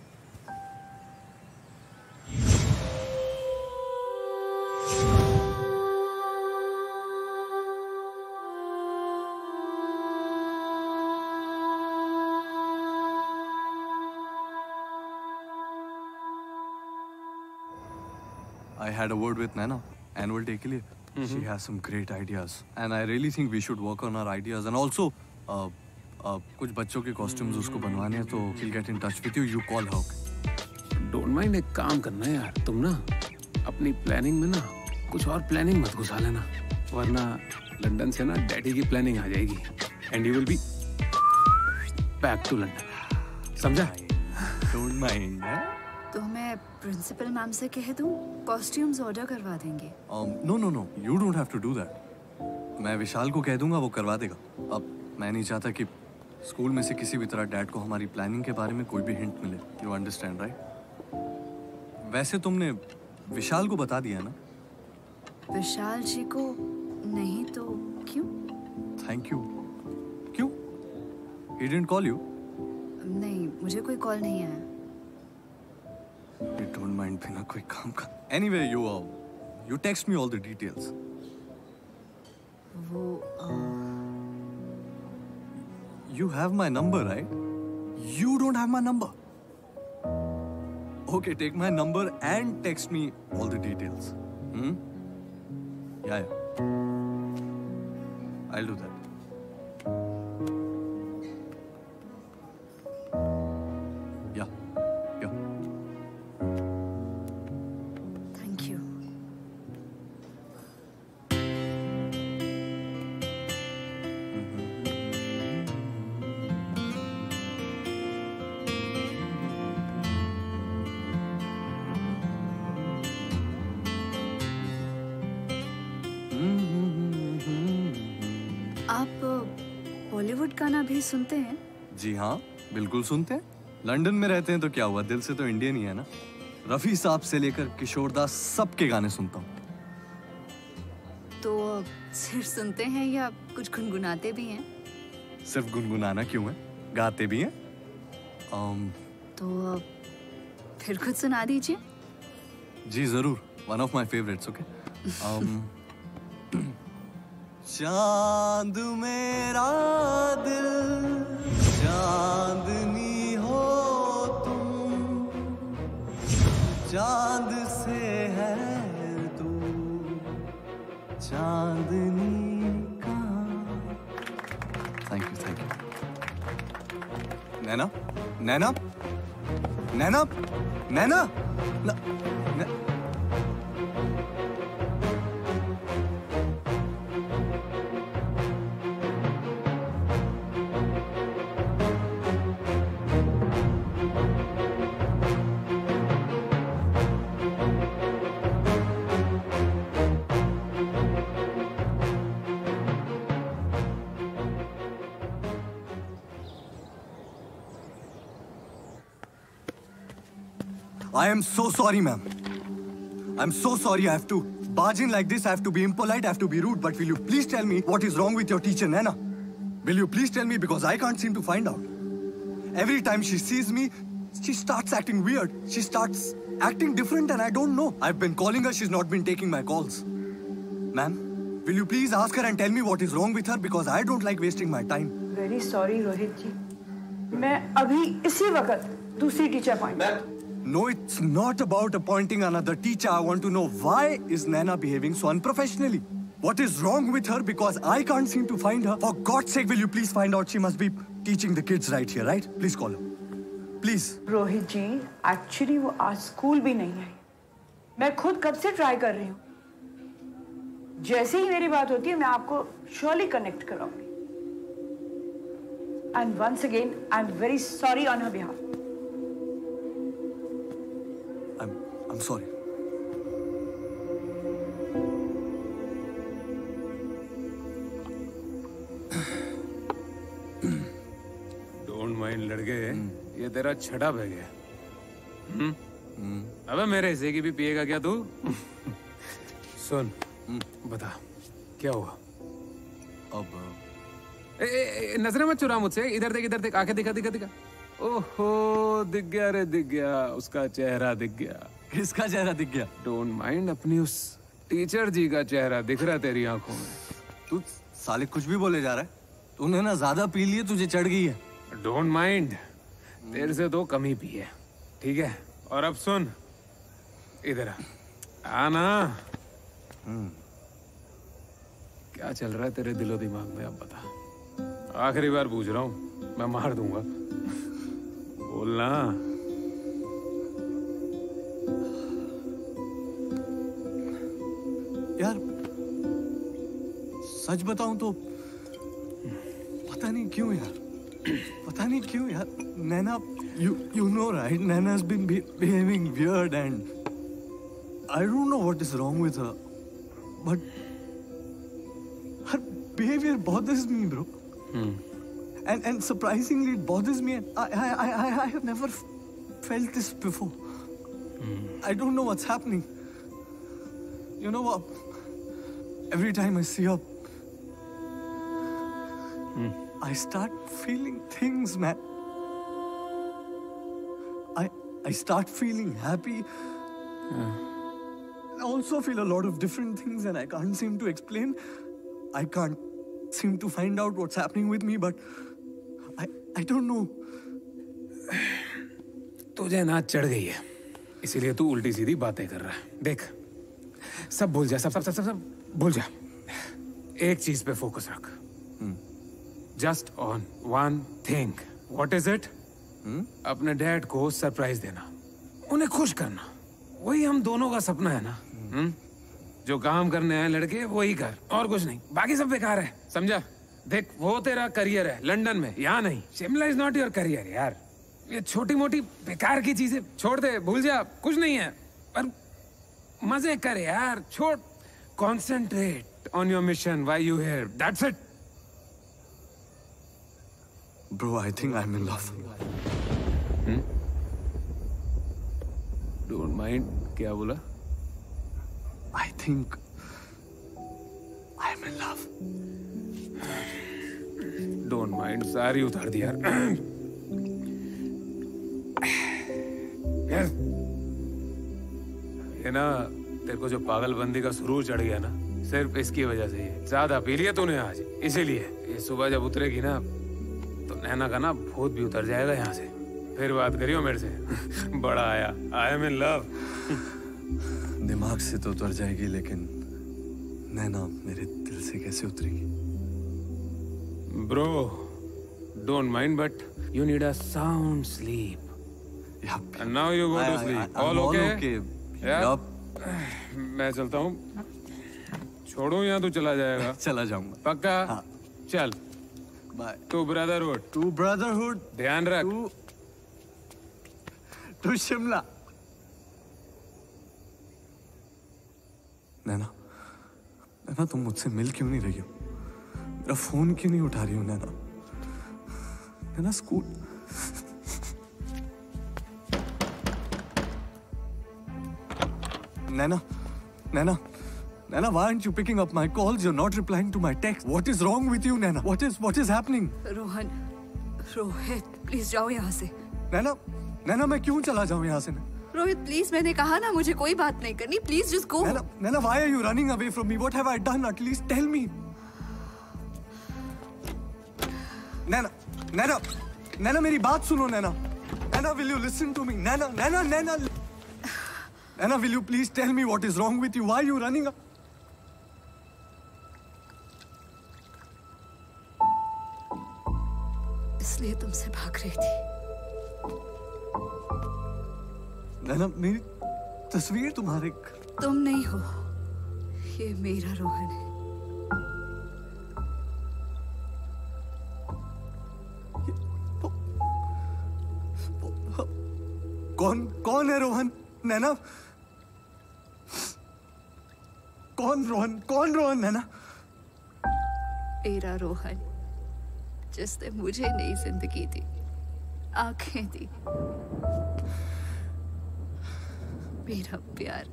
I had a word with Naina annual day के लिए. She has some great ideas and I really think we should work on our ideas and also कुछ बच्चों के costumes उसको बनवाने हैं तो she'll get in touch with you. You call her. Don't mind, एक काम करना यार, तुम ना अपनी प्लानिंग में ना कुछ और प्लानिंग मत घुसा लेना, वरना लंदन से ना डैडी की प्लानिंग आ जाएगी and you will be back to London. समझा? Don't mind. तो मैं प्रिंसिपल मैम से कह दूं, कॉस्ट्यूम्स ऑर्डर करवा देंगे। No. You don't have to do that. मैं विशाल को कह दूंगा, वो करवा देगा। अब मैं नहीं चाहता कि स्कूल में से किसी भी तरह डैड को हमारी प्लानिंग के बारे में कोई भी हिंट मिले। You understand, right? वैसे तुमने विशाल को बता दिया ना? विशाल जी को नहीं तो क्यों? Thank you. क्यों? He didn't call you? नहीं, मुझे कोई कॉल नहीं आया। You don't mind बिना कोई काम का। Anyway, you text me all the details. वो You have my number, right? You don't have my number. Okay, take my number and text me all the details. Yeah. I'll do that. Yeah. Thank you. आप बॉलीवुड गाना भी सुनते हैं? जी हाँ, बिल्कुल सुनते हैं। लंदन में रहते हैं तो क्या हुआ, दिल से तो इंडियन ही है ना। रफी साहब से लेकर किशोर दास सबके गाने सुनता हूँ। तो सिर्फ सुनते हैं या कुछ गुनगुनाते भी हैं? सिर्फ गुनगुनाना क्यों है, गाते भी हैं। तो फिर कुछ सुना दीजिए। जी जरूर, one of my favourites. Okay. चांद मेरा दिल चांदनी हो तुम, चांद से है तू चांदनी का। Thank you. नैना नैना नैना नैना न, I am so sorry, ma'am. I'm so sorry I have to barge in like this. I have to be impolite, I have to be rude. But will you please tell me what is wrong with your teacher, Naina? Will you please tell me, because I can't seem to find out. Every time she sees me, she starts acting weird. She starts acting different and I don't know. I've been calling her, she's not been taking my calls. Ma'am, will you please ask her and tell me what is wrong with her, because I don't like wasting my time. Very sorry, Rohit ji. मैं अभी इसी वक्त दूसरी teacher appoint. No, it's not about appointing another teacher. I want to know, why is Naina behaving so unprofessionally? What is wrong with her, because I can't seem to find her. For God's sake, will you please find out? She must be teaching the kids right here, right? Please call her. Please. Rohit ji, actually वो आज स्कूल भी नहीं आई. मैं खुद कब से ट्राई कर रही हूँ. जैसे ही मेरी बात होती है मैं आपको श्योरली कनेक्ट कराऊंगी. And once again I am very sorry on her behalf. I'm sorry. Don't mind लड़के, ये तेरा छठा बैग है. अबे मेरे हिस्से की भी पिएगा क्या तू? सुन, बता क्या हुआ? अब नजरें मत चुरा मुझसे. इधर देख, आंखें दिखा. ओहो, दिख गया रे, दिख गया. उसका चेहरा दिख गया. किसका चेहरा दिख गया? डोंट माइंड, अपनी उस टीचर जी का चेहरा दिख रहा तेरी आंखों में. तू साले कुछ भी बोले जा रहा है. तूने ना ज्यादा पी लिए, तुझे चढ़ गई है. डोंट माइंड, तेरे से तो कम ही पी है. ठीक है, और अब सुन, इधर आना. क्या चल रहा है तेरे दिलो दिमाग में, अब बता. आखिरी बार पूछ रहा हूँ, मैं मार दूंगा. बोलना. यार सच बताऊं तो पता नहीं क्यों यार. Naina, you know right, Naina's been behaving weird and I don't know what is wrong with her, but her behavior bothers me, bro. And surprisingly it bothers me, and I have never felt this before. I don't know what's happening. You know what? Every time I see her, I start feeling things, man. I start feeling happy. I also feel a lot of different things and I can't seem to explain. I can't seem to find out what's happening with me, but I don't know. तुझे नाच चढ़ गई है, इसीलिए तू उल्टी सीधी बातें कर रहा है. देख, सब भूल जा, सब भूल जा. एक चीज पे फोकस रख. Just on one thing. What is it? अपने डैड को सरप्राइज देना, उन्हें खुश करना. वही हम दोनों का सपना है ना. जो काम करने आए लड़के वही कर, और कुछ नहीं. बाकी सब बेकार है, समझा? देख, वो तेरा करियर है लंदन में, यहाँ नहीं. Shimla is not your career यार. ये छोटी मोटी बेकार की चीजें छोड़ दे, भूल जा. कुछ नहीं है, पर मजे कर यार. छोड़. Concentrate on your mission. Why you here, that's it. Bro, I think I'm in love. Don't mind. क्या बोला? I think I'm in love. Don't mind. सारी उतार दी यार. ये ना, तेरे को जो पागलबंदी का सुरूर चढ़ गया ना, सिर्फ इसकी वजह से. ये ज्यादा पी लिया तूने आज, इसीलिए. ये सुबह जब उतरेगी ना, तो नैना का ना भूत भी उतर जाएगा यहाँ से. फिर बात करियो मेरे से. बड़ा आया. I am in love. दिमाग से तो उतर जाएगी, लेकिन नैना मेरे दिल से कैसे उतरेगी? Bro, don't mind, but you need a sound sleep. And now you go to sleep. All okay? Yeah. मैं चलता हूँ. छोड़ूं या तू चला जाएगा? चला जाऊंगा. पक्का? हाँ. चल. बाय. To brotherhood. ध्यान रख. टू शिमला. नैना, तुम मुझसे मिल क्यों नहीं रही हो? मेरा फोन क्यों नहीं उठा रही हो Naina? School. Naina, Naina, Naina, why aren't you picking up my calls? You're not replying to my text. What is wrong with you, Naina? What is happening? Rohan, Rohit, please जाओ यहाँ से। Naina, Naina, मैं क्यों चला जाऊँ यहाँ से? रोहित, प्लीज, मैंने कहा ना मुझे कोई बात नहीं करनी। Please just go. Naina, Naina, why are you running away from me? What have I done? At least tell me. Naina, Naina, Naina, मेरी बात सुनो, Naina. Naina, will you listen to me? Naina, Naina, Naina. Naina, will you please tell me what is wrong with you? Why are you running? इसलिए तुमसे भाग रही थी। Naina, मेरी तस्वीर तुम्हारे। तुम नहीं हो, ये मेरा रोहन है। कौन है रोहन? नैना, कौन रोहन नैना? मेरा रोहन, जिसने मुझे नई जिंदगी दी, आंखें दी, मेरा प्यार।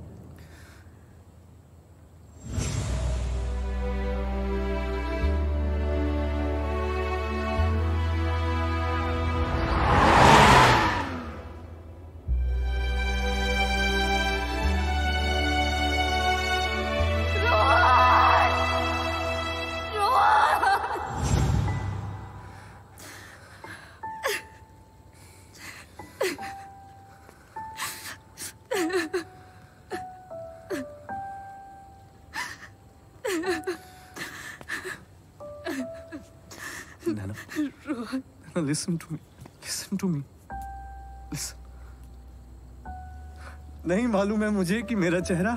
Naina, Rohan, Naina, listen to me, listen. नहीं मालूम है मुझे कि मेरा चेहरा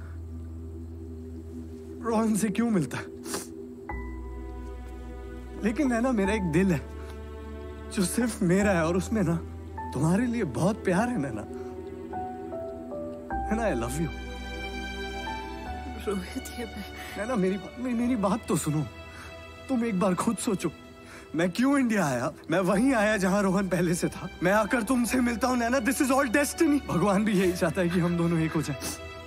रोहन से क्यों मिलता है, लेकिन नैना, मेरा एक दिल है जो सिर्फ मेरा है और उसमें ना तुम्हारे लिए बहुत प्यार है Naina. Naina, I love you. Rohit, ये नैना, मेरी बात तो सुनो। तुम एक बार खुद सोचो, मैं क्यों इंडिया आया? मैं वहीं आया जहां रोहन पहले से था। मैं आकर तुमसे मिलता हूँ Naina. This is all destiny. भगवान भी यही चाहता है कि हम दोनों एक हो जाएं।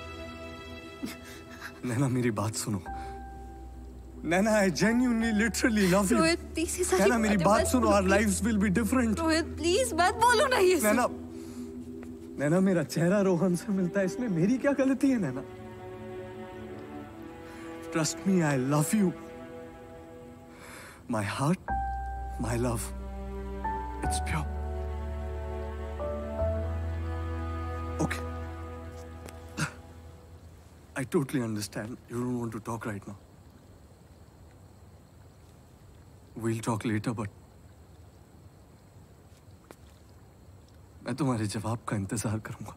नैना, मेरी बात सुनो। Naina, I genuinely, literally love you. Rohit, please ये सारी नैना, मेरी बात सुनो। Our lives will be different. Rohit, please मत बोलो ना ये सब। नैना, मेरा चेहरा रोहन से मिलता है, इसमें मेरी क्या गलती है नैना? Trust me, I love you. My heart, my love, it's pure. Okay. I totally understand. You don't want to talk right now. We'll talk later, but मैं तुम्हारे जवाब का इंतजार करूंगा।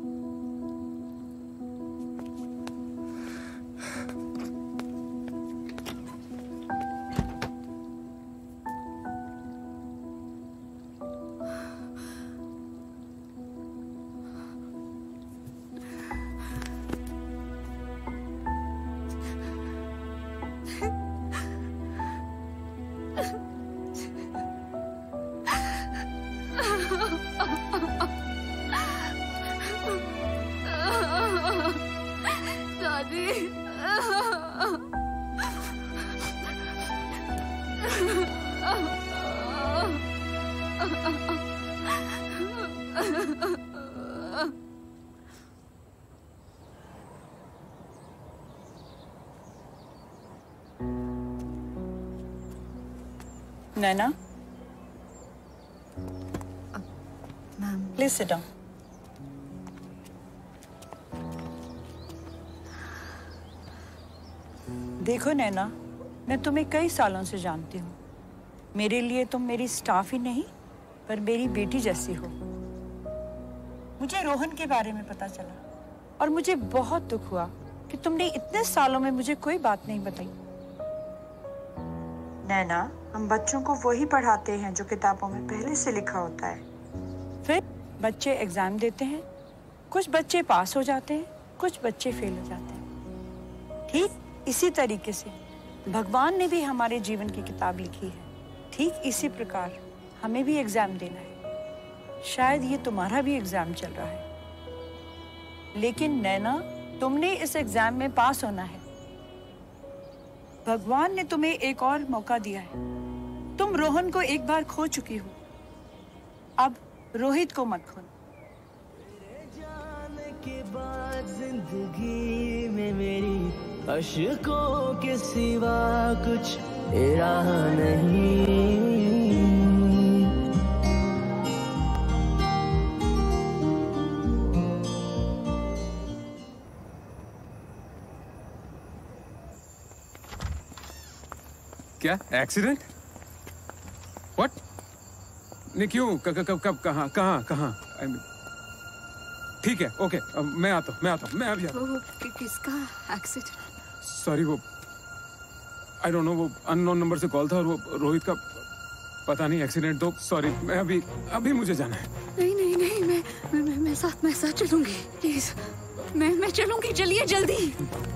Naina, ma'am, please sit down. देखो नैना, मैं तुम्हें कई सालों से जानती हूँ। मेरे लिए तुम मेरी स्टाफ ही नहीं, पर मेरी बेटी जैसी हो। मुझे रोहन के बारे में पता चला और मुझे बहुत दुख हुआ कि तुमने इतने सालों में मुझे कोई बात नहीं बताई। नैना, हम बच्चों को वही पढ़ाते हैं जो किताबों में पहले से लिखा होता है। फिर बच्चे एग्जाम देते हैं, कुछ बच्चे पास हो जाते हैं, कुछ बच्चे फेल हो जाते हैं। ठीक इसी तरीके से भगवान ने भी हमारे जीवन की किताब लिखी है। ठीक इसी प्रकार हमें भी एग्जाम देना है। शायद ये तुम्हारा भी एग्जाम चल रहा है, लेकिन नैना, तुमने इस एग्जाम में पास होना है। भगवान ने तुम्हें एक और मौका दिया है। तुम रोहन को एक बार खो चुकी हो, अब रोहित को मत खोना। के बाद जिंदगी में मेरी अशकों के सिवा कुछ रहा नहीं। क्या एक्सीडेंट? व्हाट? नहीं क्यों? कब कहाँ कहाँ कहाँ? ठीक है, ओके, मैं आता हूँ, मैं अभी आता हूँ। किसका एक्सीडेंट? सॉरी, वो आई डोंट नो, वो अननोन नंबर से कॉल था और वो रोहित का पता नहीं एक्सीडेंट। तो सॉरी, मैं अभी मुझे जाना है। नहीं, मैं साथ चलूंगी, प्लीज। मैं चलूंगी, चलिए जल्दी।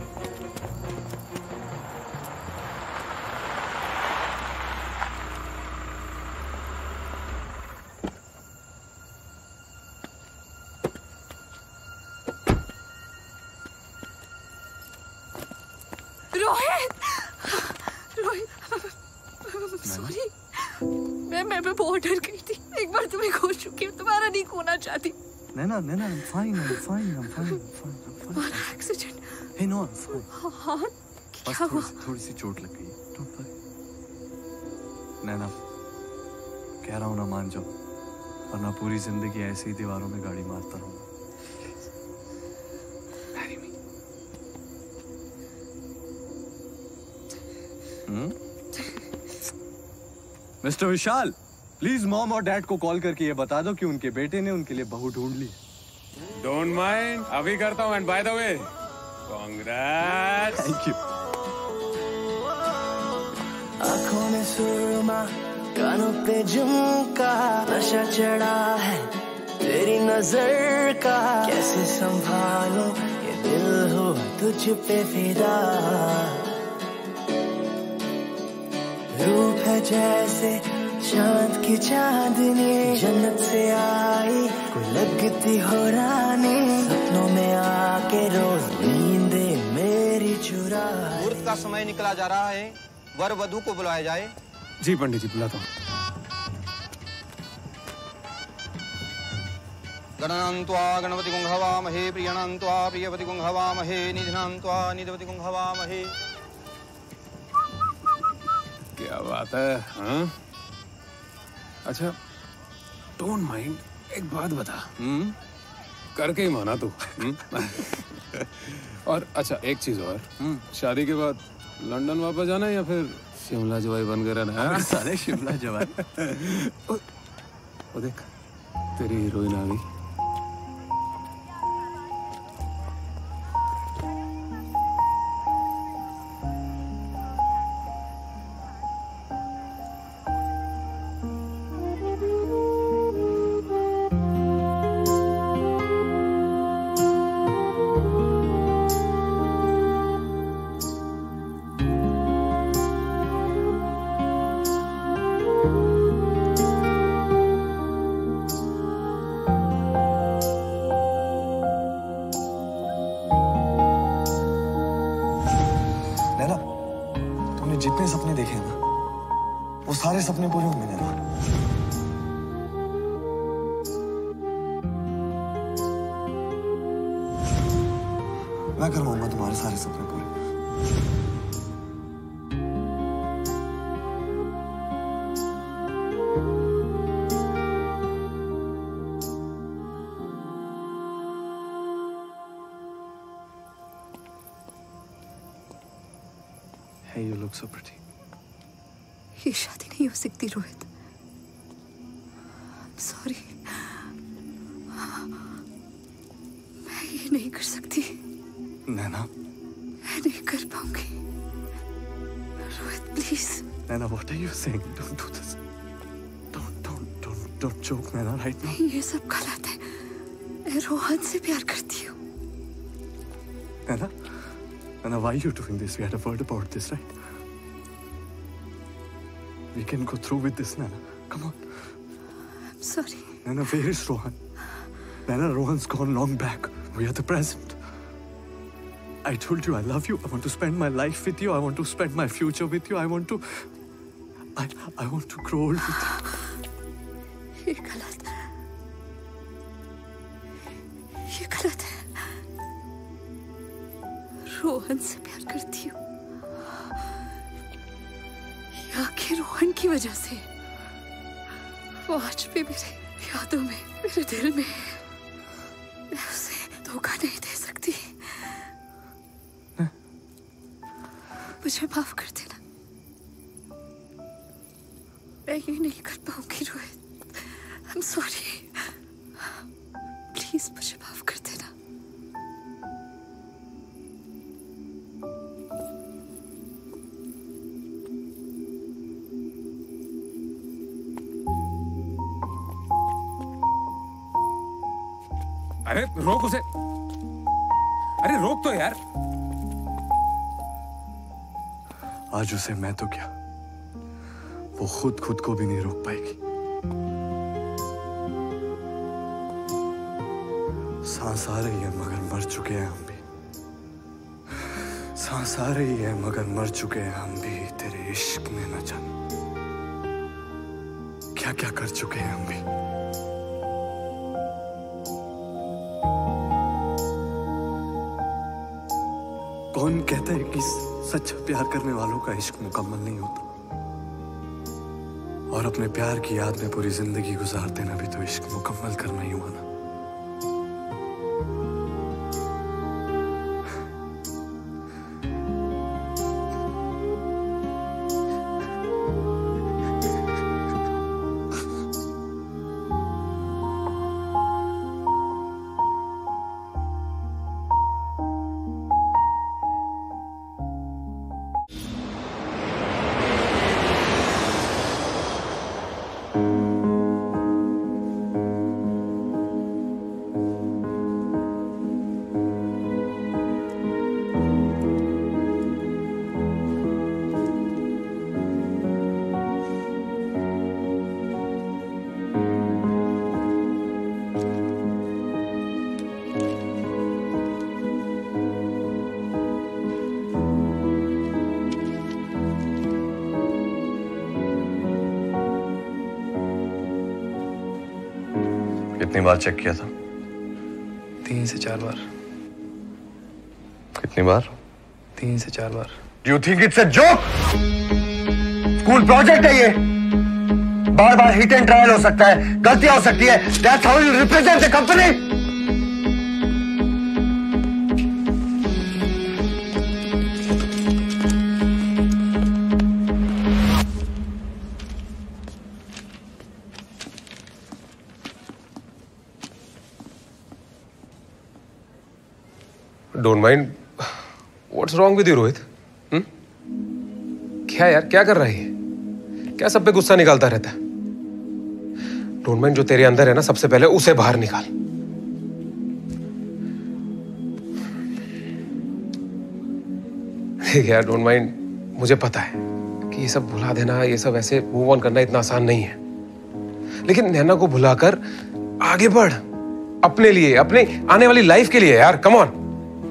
सॉरी, मैं बहुत डर गई थी। एक बार तुम्हें खो चुकी हूँ, तुम्हारा नहीं खोना चाहती। Naina, I'm fine. Accident? Hey, no, I'm fine. हाँ, क्या हुआ? थोड़ी सी चोट लग गई। Don't worry. नैना, कह रहा हूँ ना, मान जाओ, वरना पूरी जिंदगी ऐसे ही दीवारों में गाड़ी मारता रहूंगा। मिस्टर विशाल, प्लीज मॉम और डैड को कॉल करके ये बता दो कि उनके बेटे ने उनके लिए बहू ढूंढ ली। डोंट माइंड, अभी करता हूँ। And by the way, congrats. Thank you. आंखों में सुरमा, कानों पे झुमका, नशा चढ़ा है तेरी नजर का। कैसे संभालो ये दिल हो तुझ पे फिदा। रूप है जैसे चांद की चांदनी, जन्नत से आई कोई लगती हो रानी। सपनों में आके रोज नींदे मेरी चुरा। मुहूर्त का समय निकला जा रहा है, वर वधू को बुलाया जाए। जी पंडित जी, बुलाता हूँ। गणनान्त्वा गणपति गुंहवामहे, प्रियणान्त्वा प्रियपति गुंहवामहे, निधनान्त्वा निधपति गुंहवामहे। क्या बात है, हाँ? अच्छा, डोंट माइंड, एक बात बता। करके ही माना तू। और अच्छा, एक चीज और, शादी के बाद लंदन वापस जाना है या फिर शिमला जवाई बनकर रहना? साले शिमला जवाई। वो देख, तेरी हीरोइन आ गई। जितने सपने देखे हैं ना, वो सारे सपने पूरे होंगे ना। मैं करवाऊंगा तुम्हारे सारे सपने पूरे। Hey, you look so pretty. ये शादी नहीं हो सकती रोहित। सॉरी, मैं ये नहीं कर सकती। नैना, मैं नहीं कर पाऊंगी। Rohit please. Nana, what are you saying? Don't do this. Don't joke, Nana, right now. ये सब गलत है। मैं रोहन से प्यार करती हूँ। Nana, why are you doing this? We had a word about this, right? We can go through with this, Nana. Come on. I'm sorry. Nana, where is Rohan? Nana, Rohan's gone long back. We are the present. I told you I love you. I want to spend my life with you. I want to spend my future with you. I want to grow old with you. ये गलत है। ये गलत है। रोहन से प्यार करती हूँ। ये आखिर रोहन की वजह से। वो आज भी मेरे यादों में, मेरे दिल में। मैं उसे धोखा नहीं दे सकती। मुझे माफ कर देना। मैं ये नहीं कर पाऊंगी रोहित। I'm sorry। प्लीज मुझे माफ कर देना। अरे रोक उसे। अरे रोक तो यार। आज उसे मैं तो क्या, वो खुद को भी नहीं रोक पाएगी। सांस आ रही है मगर मर चुके हैं हम भी। सांस आ रही है मगर मर चुके हैं हम भी। तेरे इश्क में न जाने क्या क्या कर चुके हैं हम भी। कौन कहता है कि सच्चा प्यार करने वालों का इश्क मुकम्मल नहीं होता, और अपने प्यार की याद में पूरी जिंदगी गुजार देना भी तो इश्क मुकम्मल करना ही हुआ ना। कितनी बार चेक किया था? 3 से 4 बार। कितनी बार? 3 से 4 बार। Do you think it's a joke? School project है ये। बार बार हिट एंड ट्रायल हो सकता है, गलतियां हो सकती है। That's how you represent the company. Don't mind. What's wrong with you Rohit? क्या यार, क्या कर रहा है? क्या सब पे गुस्सा निकालता रहता है? डोंट माइंड, जो तेरे अंदर है ना, सबसे पहले उसे बाहर निकाल। देख यार, डोंट माइंड, मुझे पता है कि ये सब भुला देना, ये सब ऐसे मूव ऑन करना इतना आसान नहीं है, लेकिन नैना को भुलाकर आगे बढ़, अपने लिए, अपने आने वाली लाइफ के लिए। यार कम ऑन।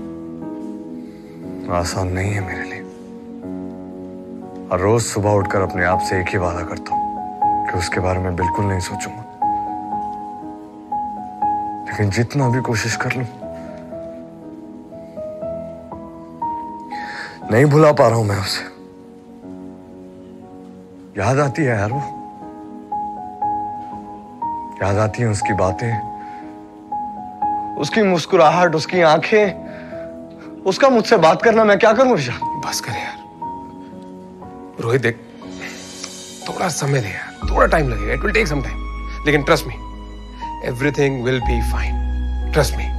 आसान नहीं है मेरे लिए, और रोज सुबह उठकर अपने आप से एक ही वादा करता हूं कि उसके बारे में बिल्कुल नहीं सोचूंगा, लेकिन जितना भी कोशिश कर लूं नहीं भुला पा रहा हूं मैं उसे। याद आती है यार, वो याद आती है उसकी बातें, उसकी मुस्कुराहट, उसकी आंखें, उसका मुझसे बात करना। मैं क्या करूं ऋषा? बस कर यार रोहित, देख थोड़ा समय दे यार, थोड़ा टाइम लगेगा, it will take some time, लेकिन trust me, everything will be fine, trust me.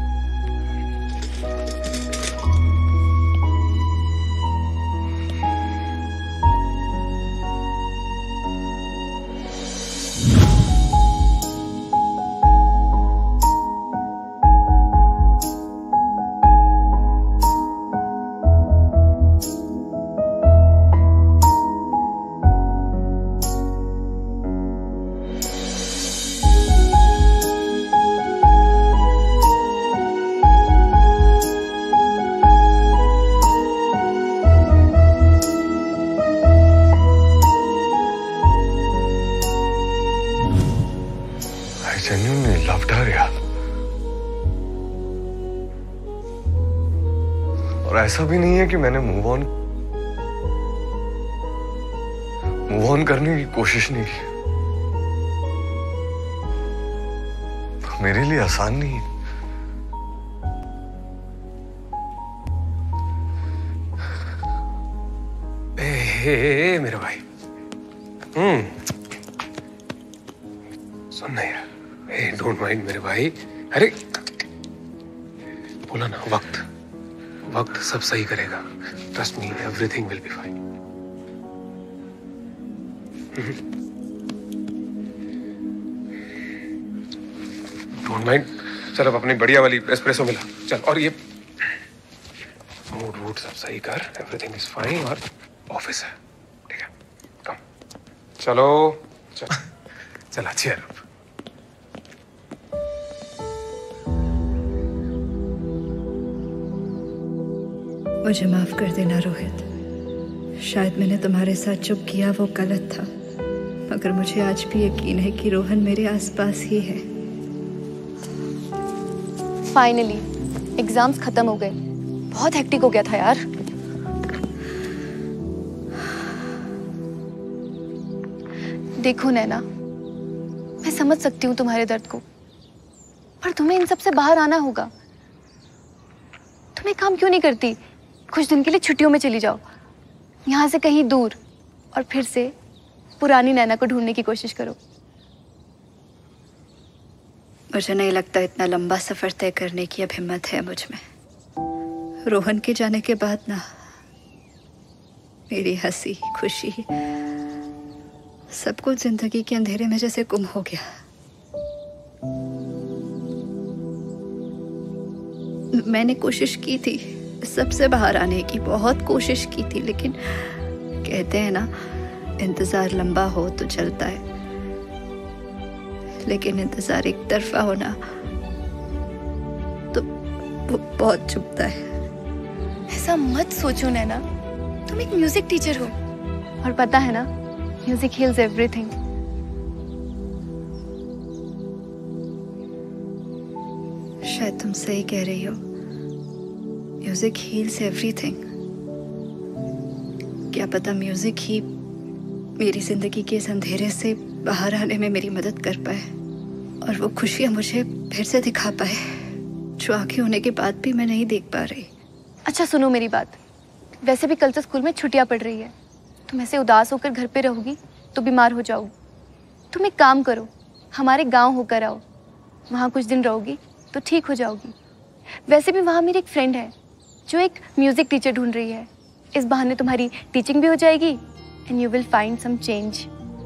ऐसा भी नहीं है कि मैंने मूव ऑन करने की कोशिश नहीं की। मेरे लिए आसान नहीं है। ए, मेरे भाई, सुन ना यार, डोंट माइंड मेरे भाई। अरे बोला ना, वक्त सब सही करेगा। Trust me, everything will be fine. Don't mind. चल अब अपनी बढ़िया वाली एस्प्रेसो मिला। चल, और ये मूड सब सही कर। Everything is fine. और ऑफिस है, ठीक है? कम, चलो चला, चेयर अप। मुझे माफ कर देना रोहित, शायद मैंने तुम्हारे साथ जो किया वो गलत था, मगर मुझे आज भी यकीन है कि रोहन मेरे आसपास ही है। फाइनली एग्जाम्स खत्म हो गए। बहुत हेक्टिक हो गया था यार। देखो नैना, मैं समझ सकती हूँ तुम्हारे दर्द को, पर तुम्हें इन सब से बाहर आना होगा। तुम एक काम क्यों नहीं करती, कुछ दिन के लिए छुट्टियों में चली जाओ, यहाँ से कहीं दूर, और फिर से पुरानी नैना को ढूंढने की कोशिश करो। मुझे नहीं लगता इतना लंबा सफर तय करने की अब हिम्मत है मुझ में। रोहन के जाने के बाद ना, मेरी हंसी खुशी सब कुछ जिंदगी के अंधेरे में जैसे गुम हो गया। मैंने कोशिश की थी सबसे बाहर आने की, बहुत कोशिश की थी, लेकिन कहते हैं ना, इंतजार लंबा हो तो चलता है, लेकिन इंतजार एक तरफा होना तो वो बहुत चुभता है। ऐसा मत सोचो नैना, तुम एक म्यूजिक टीचर हो, और पता है ना, म्यूजिक हील्स एवरीथिंग। शायद तुम सही कह रही हो, म्यूजिक हील्स एवरीथिंग। क्या पता म्यूजिक ही मेरी जिंदगी के इस अंधेरे से बाहर आने में मेरी मदद कर पाए, और वो खुशियां मुझे फिर से दिखा पाए जो आंखें होने के बाद भी मैं नहीं देख पा रही। अच्छा सुनो मेरी बात, वैसे भी कल से स्कूल में छुट्टियां पड़ रही है, तुम ऐसे उदास होकर घर पे रहोगी तो बीमार हो जाओगी। तुम एक काम करो, हमारे गांव होकर आओ, वहाँ कुछ दिन रहोगी तो ठीक हो जाओगी। वैसे भी वहाँ मेरी एक फ्रेंड है जो एक म्यूजिक टीचर ढूंढ रही है, इस बहाने तुम्हारी टीचिंग भी हो जाएगी and you will find some change.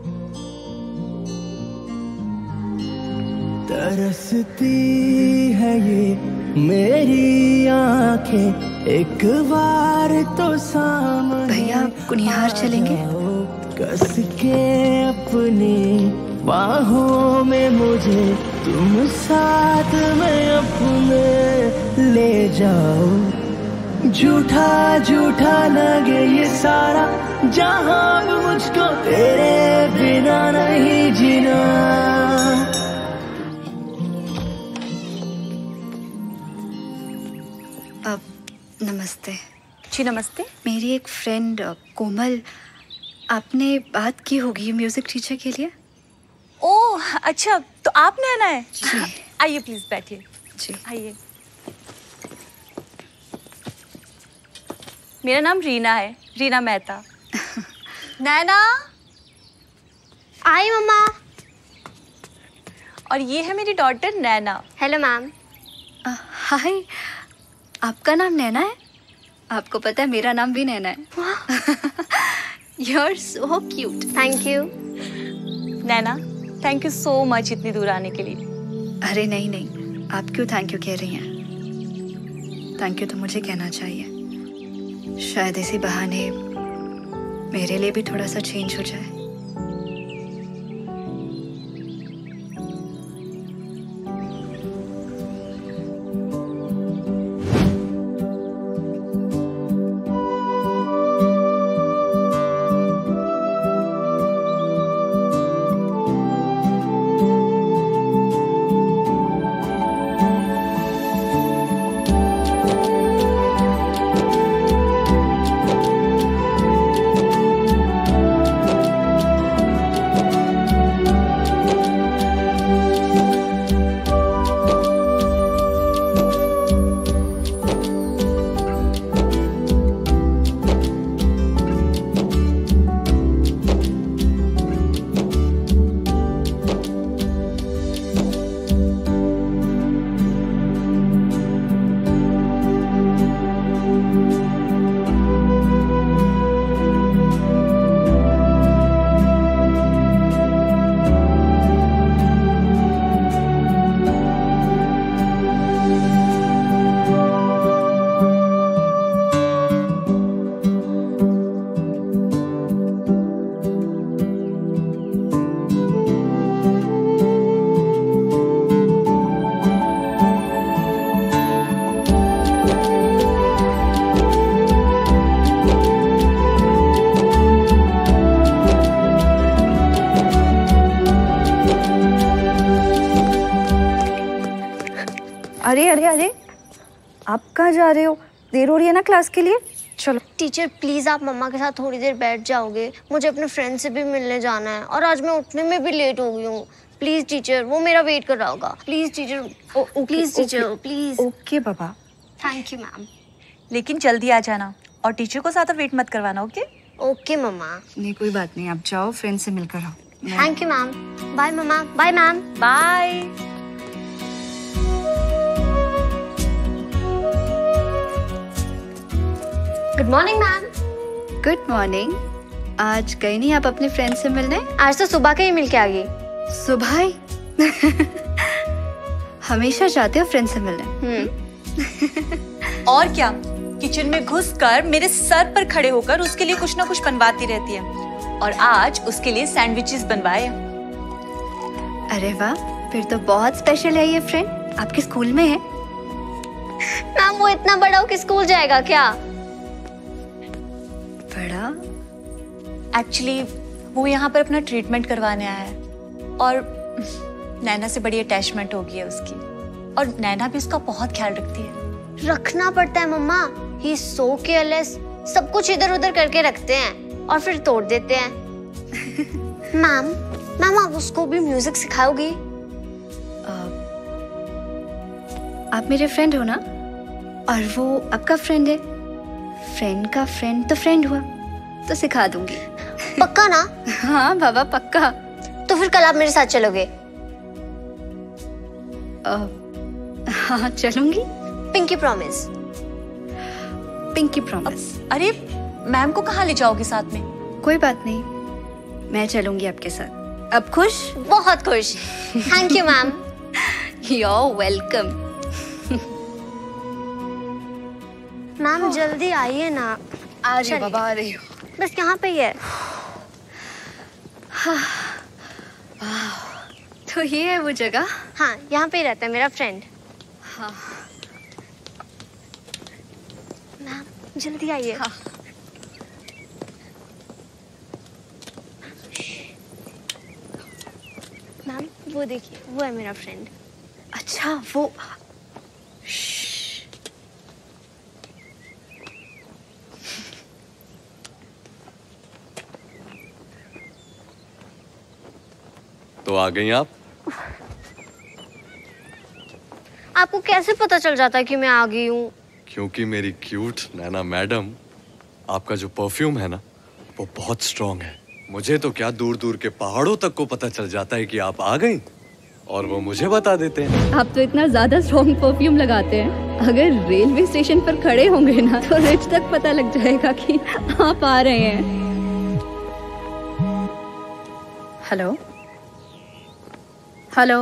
तरसती है ये मेरी आंखें, एक बार तो सामने भैया कुनिहार चलेंगे? कस के अपनी बाहों में मुझे तुम साथ में अपने ले जाओ। झूठा झूठा लगे ये सारा जहां भी, मुझको तेरे बिना नहीं जीना। अब नमस्ते। जी नमस्ते। मेरी एक फ्रेंड कोमल, आपने बात की होगी म्यूजिक टीचर के लिए। ओह अच्छा, तो आपने आना है? जी। आइए प्लीज बैठिए। जी आइए। मेरा नाम रीना है, रीना मेहता। नैना। आई मम्मा। और ये है मेरी daughter Naina. Hello ma'am. Hi, आपका नाम नैना है? आपको पता है मेरा नाम भी नैना है। You are so cute. Thank you Naina, thank you so much इतनी दूर आने के लिए। अरे नहीं नहीं, आप क्यों थैंक यू कह रही हैं? थैंक यू तो मुझे कहना चाहिए, शायद इसी बहाने मेरे लिए भी थोड़ा सा चेंज हो जाए। अरे अरे अरे, आप कहाँ जा रहे हो? देर हो रही है ना क्लास के लिए। चलो। टीचर प्लीज आप मम्मा के साथ थोड़ी देर बैठ जाओगे, मुझे अपने फ्रेंड से भी मिलने जाना है और आज मैं उठने में भी लेट हो गई हूँ। प्लीज टीचर, वो मेरा वेट कर रहा होगा। Please teacher, please teacher, please. Okay बाबा। Thank you ma'am. लेकिन जल्दी आ जाना और टीचर को ज्यादा वेट मत करवाना। Okay okay mumma. नहीं कोई बात नहीं, आप जाओ फ्रेंड से मिलकर आओ। Thank you ma'am. Bye mumma. Bye ma'am. Bye. Good morning ma'am. Good morning. आज गई नहीं आप अपने फ्रेंड से मिलने? आज तो सुबह के ही मिल के आ गई। सुबह ही? हमेशा जाते हो फ्रेंड से मिलने? और क्या, किचन में घुसकर मेरे सर पर खड़े होकर उसके लिए कुछ ना कुछ बनवाती रहती है और आज उसके लिए सैंडविचेस बनवाए। अरे वाह, फिर तो बहुत स्पेशल है ये फ्रेंड। आपके स्कूल में है? मैम वो इतना बड़ा हो कि स्कूल जाएगा क्या? बड़ा? एक्चुअली वो यहाँ पर अपना ट्रीटमेंट करवाने आया है और नैना से बड़ी अटैचमेंट हो गई है उसकी और नैना भी उसका बहुत ख्याल रखती है। रखना पड़ता है मम्मा, ही इज सो केयरलेस। सब कुछ इधर उधर करके रखते हैं और फिर तोड़ देते हैं। मैम आप उसको भी म्यूजिक सिखाओगी? आप मेरे फ्रेंड हो ना, और वो आपका फ्रेंड है। फ्रेंड का फ्रेंड तो फ्रेंड हुआ, तो सिखा दूंगी। पक्का ना? हाँ बाबा पक्का। तो फिर कल आप मेरे साथ चलोगे? हाँ चलूंगी। Pinky promise. Pinky promise. अरे मैम को कहाँ ले जाओगे साथ में? कोई बात नहीं, मैं चलूंगी आपके साथ। अब खुश? बहुत खुश। Thank you ma'am. You're welcome। Ma'am जल्दी आइए ना। आ रही बाबा, आ रही हो। बस यहाँ पे ही है। तो ये है वो जगह? हाँ यहाँ पे ही रहता है मेरा फ्रेंड। हाँ मैम जल्दी आइए। हाँ। मैम वो देखिए, वो है मेरा फ्रेंड। अच्छा वो। तो आ गई आप? आपको कैसे पता चल जाता है कि मैं आ गई हूँ? क्योंकि मेरी क्यूट नैना मैडम, आपका जो परफ्यूम है ना वो बहुत स्ट्रॉन्ग है। मुझे तो क्या, दूर दूर के पहाड़ों तक को पता चल जाता है कि आप आ गई और वो मुझे बता देते हैं। आप तो इतना ज्यादा स्ट्रॉन्ग परफ्यूम लगाते हैं, अगर रेलवे स्टेशन पर खड़े होंगे ना तो रिच तक पता लग जाएगा कि आप आ रहे हैं। Hello hello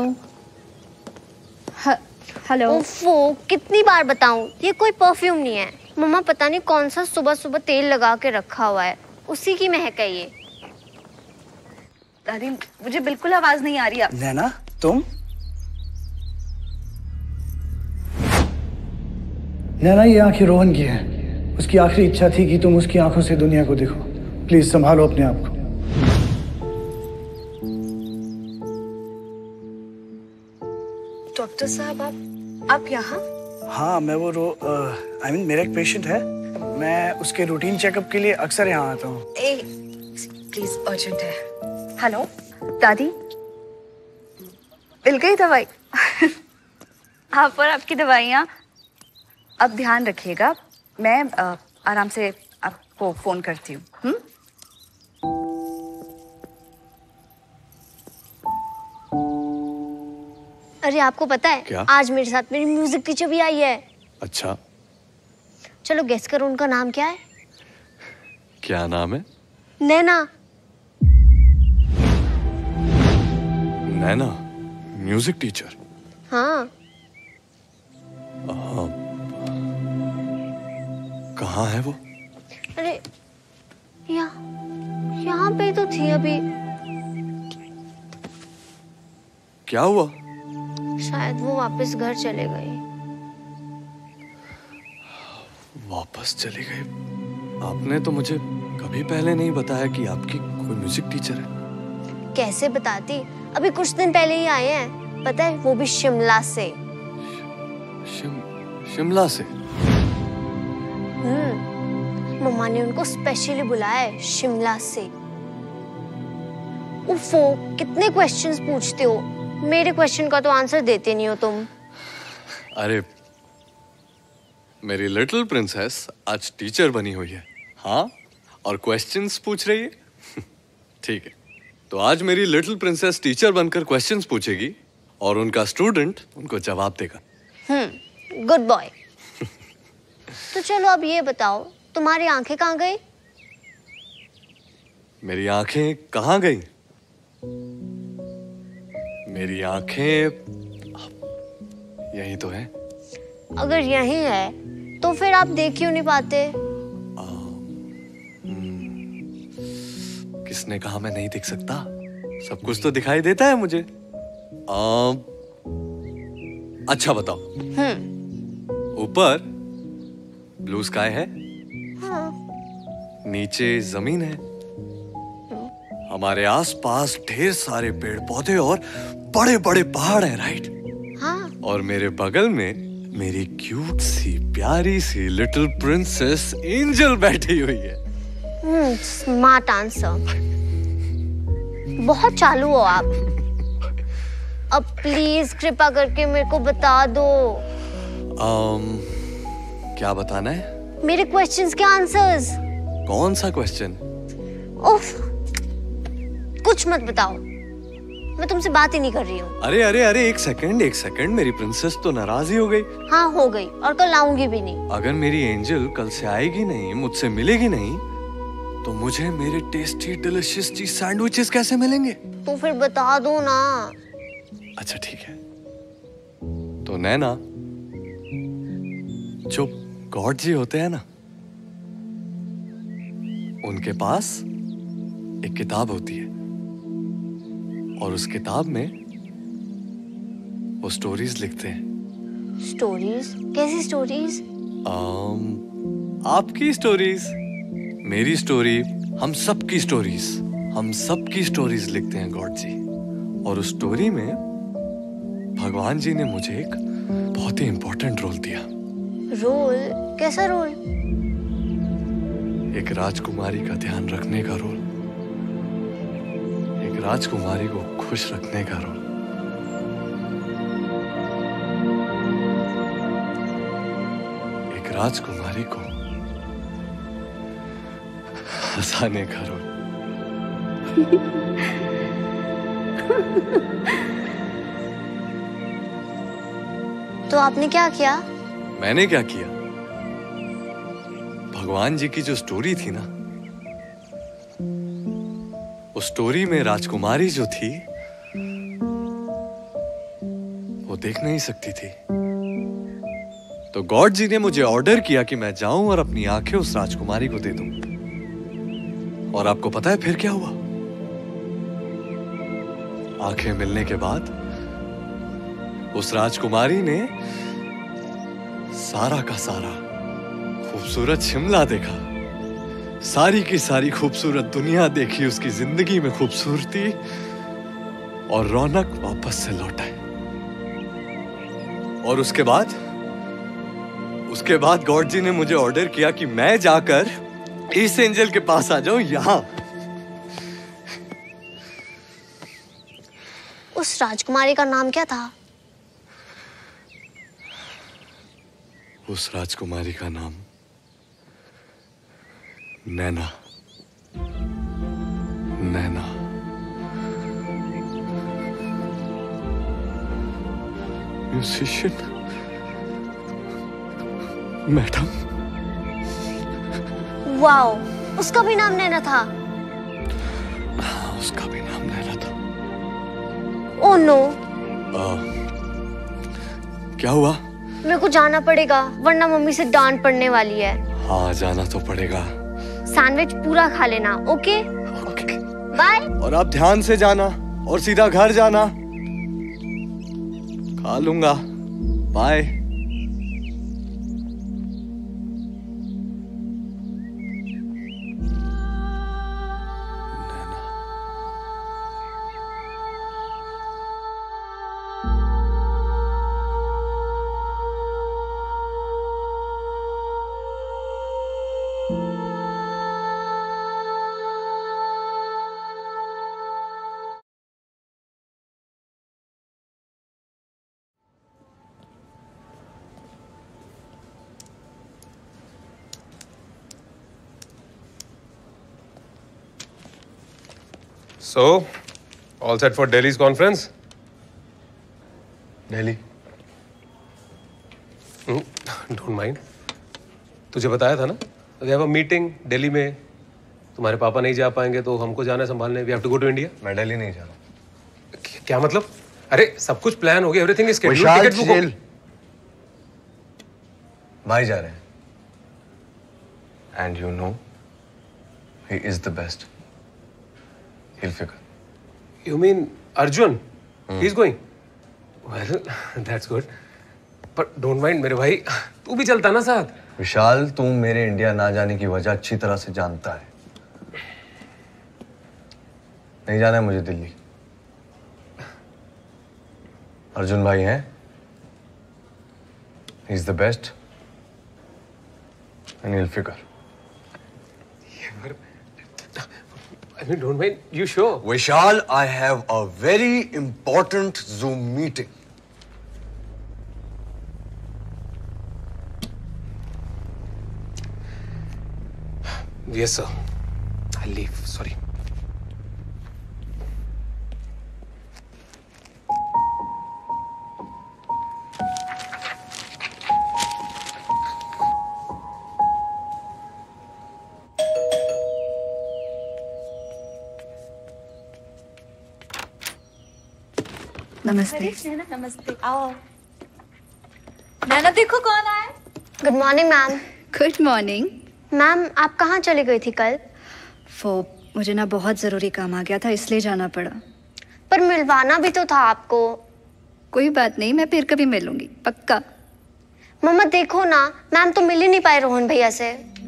hello. ओफो, कितनी बार बताऊं, ये कोई परफ्यूम नहीं है। मम्मा पता नहीं कौन सा सुबह सुबह तेल लगा के रखा हुआ है, उसी की महक है ये। दादी मुझे बिल्कुल आवाज नहीं आ रही है। नैना तुम? नैना ये आंखें रोहन की हैं। उसकी आखिरी इच्छा थी कि तुम उसकी आंखों से दुनिया को देखो। प्लीज संभालो अपने आप को। डॉक्टर साहब आप यहाँ? हाँ मैं वो मेरा एक पेशेंट है, मैं उसके रूटीन चेकअप के लिए अक्सर यहाँ आता हूँ। प्लीज अर्जेंट है। हेलो दादी, मिल गई दवाई? हाँ पर आपकी दवाइयाँ। अब ध्यान रखिएगा, मैं आराम से आपको फोन करती हूँ। अरे आपको पता है क्या? आज मेरे साथ मेरी म्यूजिक टीचर भी आई है। अच्छा चलो गेस करो उनका नाम क्या है? क्या नाम है? नैना। Naina music teacher? हाँ। कहाँ है वो? अरे यहाँ पे तो थी अभी। क्या हुआ? शायद वो वापस घर चले गए। वापस चली गई? आपने तो मुझे कभी पहले नहीं बताया कि आपकी कोई म्यूजिक टीचर है। कैसे बताती, अभी कुछ दिन पहले ही आए हैं, पता है, वो भी शिमला से। शिमला से? मम्मा ने उनको स्पेशली बुलाया है शिमला से। उफ़ो, कितने क्वेश्चंस पूछते हो, मेरे क्वेश्चन का तो आंसर देते नहीं हो तुम। अरे मेरी लिटिल प्रिंसेस आज टीचर बनी हुई है, हाँ, और क्वेश्चंस पूछ रही है। ठीक है, तो आज मेरी लिटिल प्रिंसेस टीचर बनकर क्वेश्चंस पूछेगी और उनका स्टूडेंट उनको जवाब देगा। Good boy. तो चलो अब ये बताओ, तुम्हारी आंखें कहाँ गई? मेरी आंखें कहाँ गई? मेरी आंखें यही तो है। अगर यही है तो फिर आप देख क्यों नहीं पाते? किसने कहा मैं नहीं देख सकता? सब कुछ तो दिखाई देता है मुझे। अच्छा बताओ, ऊपर ब्लू स्काई है, हाँ। नीचे जमीन है, हमारे आसपास ढेर सारे पेड़ पौधे और बड़े बड़े पहाड़ हैं, राइट? हाँ। और मेरे बगल में मेरी क्यूट सी प्यारी सी लिटिल प्रिंसेस एंजल बैठी हुई है। Smart answer. बहुत चालू हो आप। अब प्लीज कृपा करके मेरे को बता दो। क्या बताना है? मेरे क्वेश्चंस के आंसर्स। कौन सा क्वेश्चन? उफ, कुछ मत बताओ, मैं तुमसे बात ही नहीं कर रही हूँ। अरे अरे अरे, एक सेकंड, मेरी प्रिंसेस तो नाराज ही हो गई। हाँ हो गई, और कल आऊंगी भी नहीं। अगर मेरी एंजल कल से आएगी नहीं, मुझसे मिलेगी नहीं, तो मुझे मेरे टेस्टी डिलिशियस चीज सैंडविचेस कैसे मिलेंगे? तो फिर बता दो ना। अच्छा ठीक है, तो नैना, जो गॉड जी होते हैं ना, उनके पास एक किताब होती है और उस किताब में वो स्टोरीज लिखते हैं। स्टोरीज? कैसी स्टोरीज? आपकी स्टोरीज, मेरी स्टोरी, हम सबकी स्टोरीज लिखते हैं गॉड जी। और उस स्टोरी में भगवान जी ने मुझे एक बहुत ही इंपॉर्टेंट रोल दिया। रोल? कैसा रोल? एक राजकुमारी का ध्यान रखने का रोल, एक राजकुमारी को खुश रखने का रोल। एक राजकुमारी को हंसाने का रोल। तो आपने क्या किया? मैंने क्या किया? भगवान जी की जो स्टोरी थी ना, उस स्टोरी में राजकुमारी जो थी वो देख नहीं सकती थी। तो गॉड जी ने मुझे ऑर्डर किया कि मैं जाऊं और अपनी आंखें उस राजकुमारी को दे दूं। और आपको पता है फिर क्या हुआ? आंखें मिलने के बाद उस राजकुमारी ने सारा का सारा खूबसूरत शिमला देखा, सारी की सारी खूबसूरत दुनिया देखी, उसकी जिंदगी में खूबसूरती और रौनक वापस से लौट आई। और उसके बाद गॉड जी ने मुझे ऑर्डर किया कि मैं जाकर इस एंजल के पास आ जाऊं, यहां। उस राजकुमारी का नाम क्या था? उस राजकुमारी का नाम Naina. Naina. Musician madam. Wow, उसका भी नाम नैना था? हाँ, उसका भी नाम नैना था। Oh no. क्या हुआ? मेरे को जाना पड़ेगा, वरना मम्मी से डांट पड़ने वाली है। हाँ, जाना तो पड़ेगा। सैंडविच पूरा खा लेना, ओके? ओके। बाय। और आप ध्यान से जाना और सीधा घर जाना। खा लूंगा। Bye. So, all set for Delhi's conference? Delhi. Don't mind. तुझे बताया था ना? We have a meeting Delhi में. तुम्हारे पापा नहीं जा पाएंगे तो हमको जाना है संभालने. We have to go to India. मैं दिल्ली नहीं जा रहा हूँ. क्या मतलब? अरे सब कुछ प्लान हो गया. Everything is scheduled. Vishal Ticket book. Chill. भाई जा रहे हैं. And you know, he is the best. He'll figure. You mean Arjun? He's going. Well, that's good. But don't mind मेरे भाई. तू भी चलता ना साथ. विशाल, तू मेरे इंडिया ना जाने की वजह अच्छी तरह से जानता है. नहीं जाना है मुझे दिल्ली. अर्जुन भाई हैं. He's the best. And he'll figure. I mean, don't mind. You sure? Vishal, I have a very important Zoom meeting. Yes, sir. I'll leave. Sorry. नमस्ते। नमस्ते। आओ। नैना देखो कौन आया। Good morning ma'am. Good morning. Ma'am आप कहाँ चली गई थी कल? वो मुझे ना बहुत ज़रूरी काम आ गया था इसलिए जाना पड़ा। पर मिलवाना भी तो था आपको। कोई बात नहीं, मैं फिर कभी मिलूंगी पक्का। मम्मा देखो ना, मैम तो मिल ही नहीं पाए रोहन भैया से।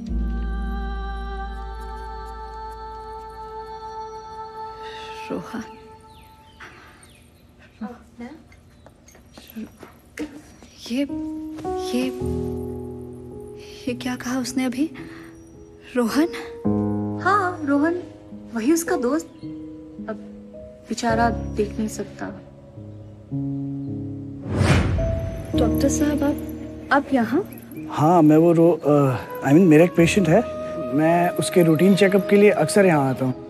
रोहन, ये क्या कहा उसने अभी? रोहन? हाँ रोहन, वही उसका दोस्त। अब बेचारा देख नहीं सकता। डॉक्टर साहब आप यहाँ? हाँ मैं वो मेरा एक पेशेंट है, मैं उसके रूटीन चेकअप के लिए अक्सर यहाँ आता हूँ।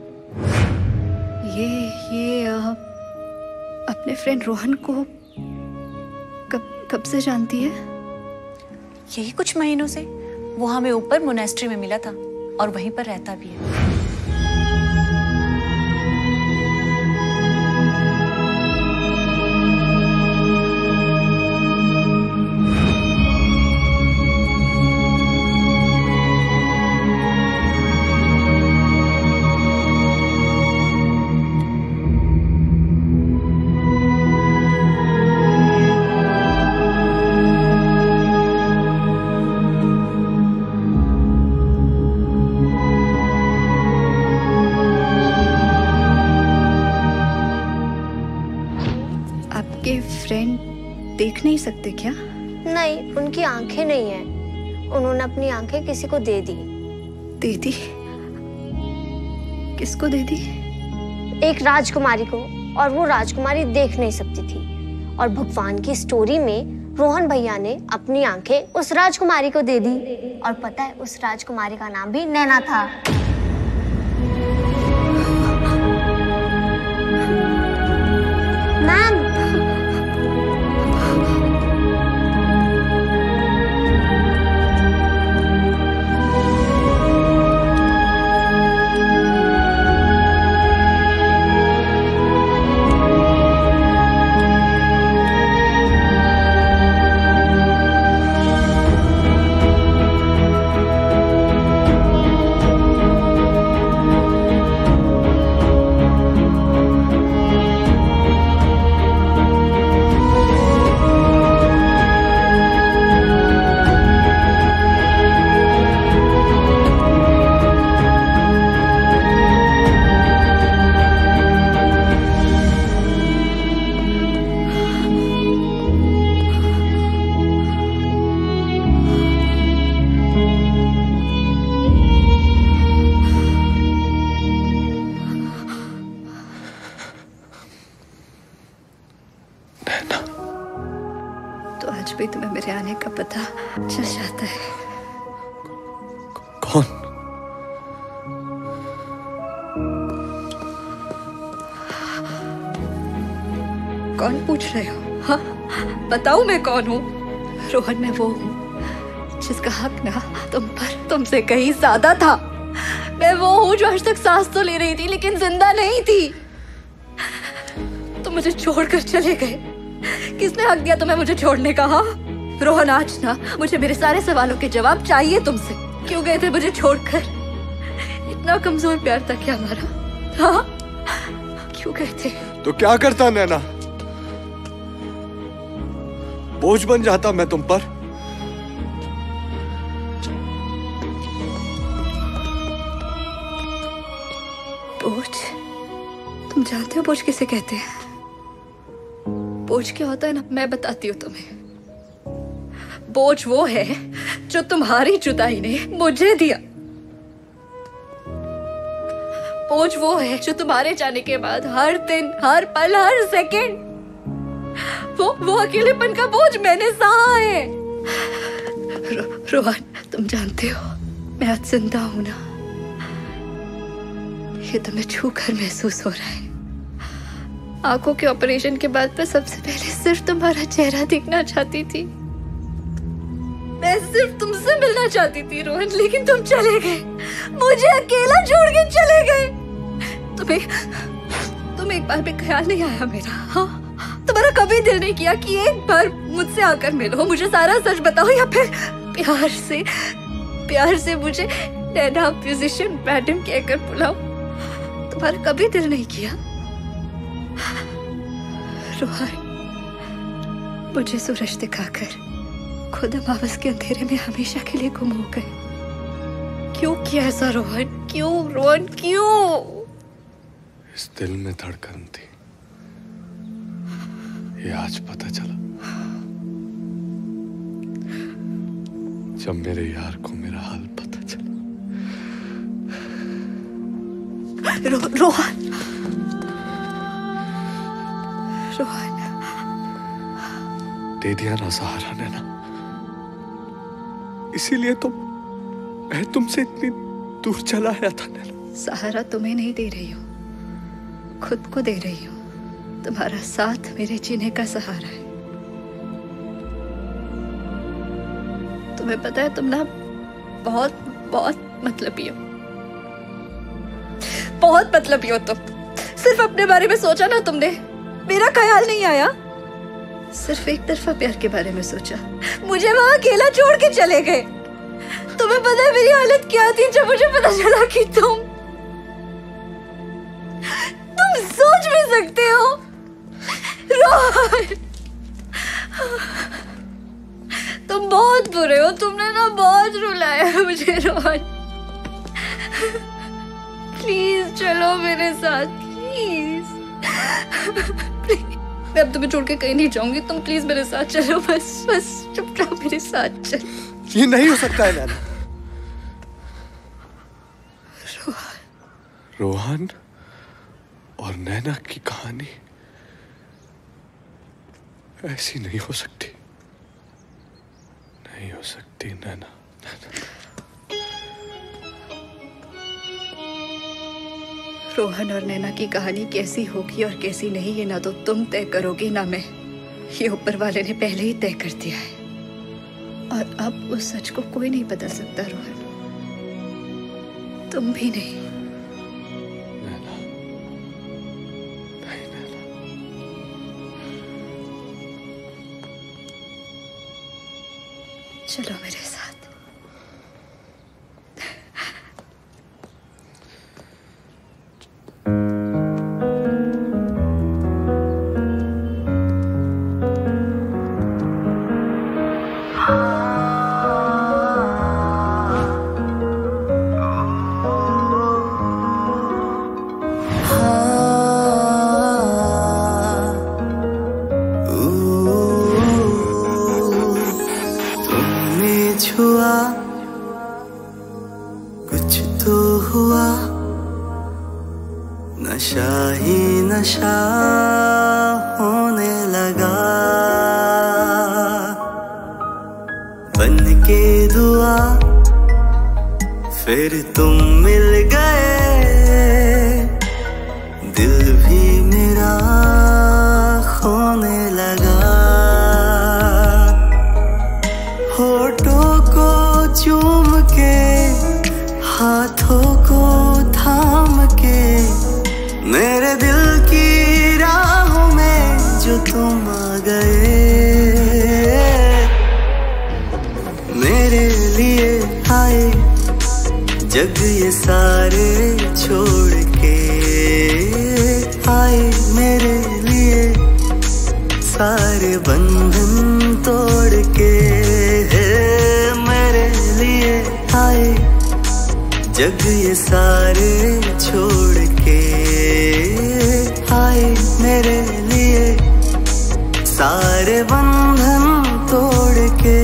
ये अपने फ्रेंड रोहन को कब से जानती है? यही कुछ महीनों से। वो हमें ऊपर मोनेस्ट्री में मिला था और वहीं पर रहता भी है। फ्रेंड देख नहीं सकते क्या? नहीं, उनकी आंखें नहीं है। उन्होंने अपनी आंखें किसी को दे दी। दे दी? किसको दे दी? एक राजकुमारी को, और वो राजकुमारी देख नहीं सकती थी। और भगवान की स्टोरी में रोहन भैया ने अपनी आंखें उस राजकुमारी को दे दी। और पता है उस राजकुमारी का नाम भी नैना था। मैम तो आज भी तुम्हें मेरे आने का पता चल जाता है। कौन? कौन पूछ रहे हो? हाँ, बताओ मैं कौन हूँ? रोहन, मैं वो हूँ जिसका हक ना तुम पर तुमसे कहीं ज्यादा था। मैं वो हूँ जो आज तक सांस तो ले रही थी लेकिन जिंदा नहीं थी। तुम मुझे छोड़कर चले गए। किसने हक दिया तुम्हें मुझे छोड़ने का? हाँ रोहन, आज ना मुझे मेरे सारे सवालों के जवाब चाहिए तुमसे। क्यों गए थे मुझे छोड़कर? इतना कमजोर प्यार था क्या हमारा? हाँ, क्यों गए थे? तो क्या करता नैना? बोझ बन जाता मैं तुम पर? बोझ? तुम जानते हो बोझ किसे कहते हैं? बोझ क्या होता है ना, मैं बताती हूँ तुम्हें। बोझ वो है जो तुम्हारी जुदाई ने मुझे दिया। बोझ वो है जो तुम्हारे जाने के बाद हर दिन, हर पल, हर सेकंड वो अकेलेपन का बोझ मैंने सहा है। रोहन, तुम जानते हो मैं आज जिंदा हूं ना, ये तुम्हें छू कर महसूस हो रहा है। आंखों के ऑपरेशन के बाद मैं सबसे पहले सिर्फ तुम्हारा चेहरा देखना चाहती थी। मैं सिर्फ तुमसे मिलना चाहती थी रोहन, लेकिन तुम चले गए, मुझे अकेला छोड़ के चले गए। तुम्हें एक बार भी ख्याल नहीं आया मेरा? हाँ, तुम्हारा कभी दिल नहीं किया कि एक बार मुझसे आकर मिलो, मुझे सारा सच बताओ, या फिर प्यार से मुझे नैना म्यूजिशियन मैडम कहकर बुलाओ? तुम्हारा कभी दिल नहीं किया? रोहन, मुझे सूरज दिखाकर खुद हम आपस के अंधेरे में हमेशा के लिए गुम हो गए। क्यों किया ऐसा रोहन? क्यों रोहन, क्यों? इस दिल में धड़कन थी, ये आज पता चला जब मेरे यार को मेरा हाल पता चला। रोहन, रोहन, दे दिया ना सहारा नैना, इसीलिए तो मैं तुमसे इतनी दूर चला आया था नैना। सहारा तुम्हें नहीं दे रही हूँ, खुद को दे रही हूँ। तुम्हारा साथ मेरे जीने का सहारा है। तुम्हें पता है तुम ना बहुत बहुत मतलबी हो, बहुत मतलबी हो तुम। सिर्फ अपने बारे में सोचा ना तुमने, मेरा ख्याल नहीं आया। सिर्फ एक तरफा प्यार के बारे में सोचा, मुझे वहां अकेला छोड़ के चले गए। तुम्हें पता है मेरी हालत क्या थी जब मुझे पता चला कि तुम सोच भी सकते हो रोहन। तुम बहुत बुरे हो, तुमने ना बहुत रुलाया मुझे रोहन। प्लीज चलो मेरे साथ, प्लीज। मैं अब तुम्हें छोड़ के कहीं नहीं जाऊंगी, तुम प्लीज मेरे साथ चलो, बस चुपचाप मेरे साथ चलो। ये नहीं हो सकता है नैना। रोहन और नैना की कहानी ऐसी नहीं हो सकती, नहीं हो सकती नैना। रोहन और नैना की कहानी कैसी होगी और कैसी नहीं, ये ना तो तुम तय करोगी ना मैं, ये ऊपर वाले ने पहले ही तय कर दिया है। और अब उस सच को कोई नहीं बदल सकता रोहन, तुम भी नहीं। चलो मेरे साथ। कुछ तो हुआ, नशा ही नशा होने लगा, बन के दुआ फिर तुम मिल गए, दिल भी मेरा खो आंखों को थाम के मेरे दिल की राहों में जो तुम आ गए, मेरे लिए आए जग ये सारे छोड़ के, आए मेरे लिए सारे बंधन तोड़ के, मेरे लिए आए जग ये सारे छोड़ के, आए मेरे लिए सारे बंधन तोड़ के।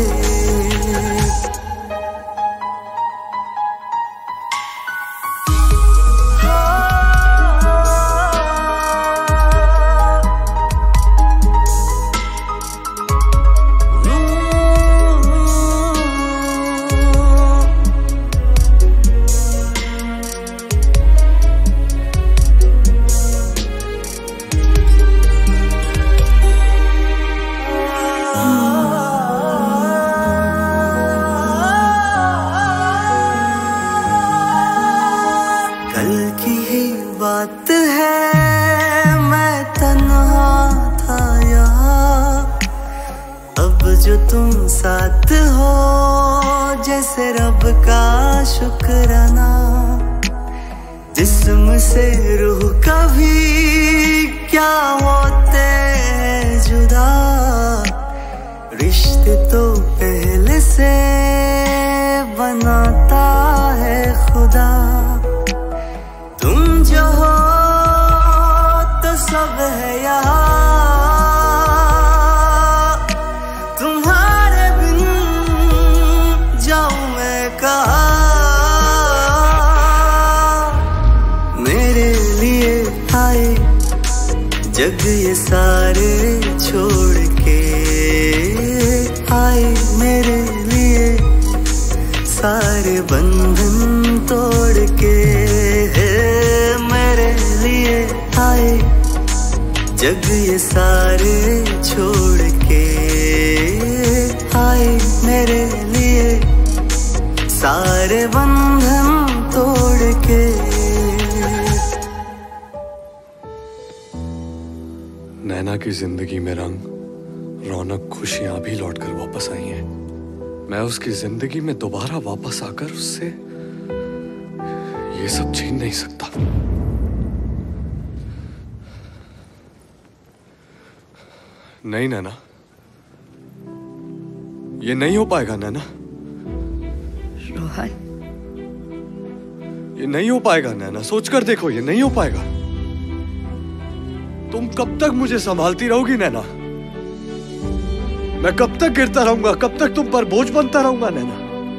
बात है मैं तन्हा था यहाँ, अब जो तुम साथ हो जैसे रब का शुक्राना, जिस्म से रूह कभी क्या होते हैं जुदा, रिश्ते तो पहले से बनाता है खुदा, तुम जो हो तो सब है यहाँ, तुम्हारे बिन जाऊं मैं कहाँ, मेरे लिए आए जग ये सारे छोड़ के, आए मेरे लिए सारे बंधन तोड़ के, मेरे लिए आए जग ये सारे छोड़ के, आए मेरे लिए सारे बंधन तोड़ के। नैना की जिंदगी में रंग, रौनक, खुशियां भी लौटकर वापस आई हैं। मैं उसकी जिंदगी में दोबारा वापस आकर उससे ये सब छीन नहीं सकता। नहीं नैना, ये नहीं हो पाएगा नैना। रोहन, ये नहीं हो पाएगा नैना, सोचकर देखो, ये नहीं हो पाएगा। तुम कब तक मुझे संभालती रहोगी नैना? मैं कब तक गिरता रहूंगा, कब तक तुम पर बोझ बनता रहूंगा नैना?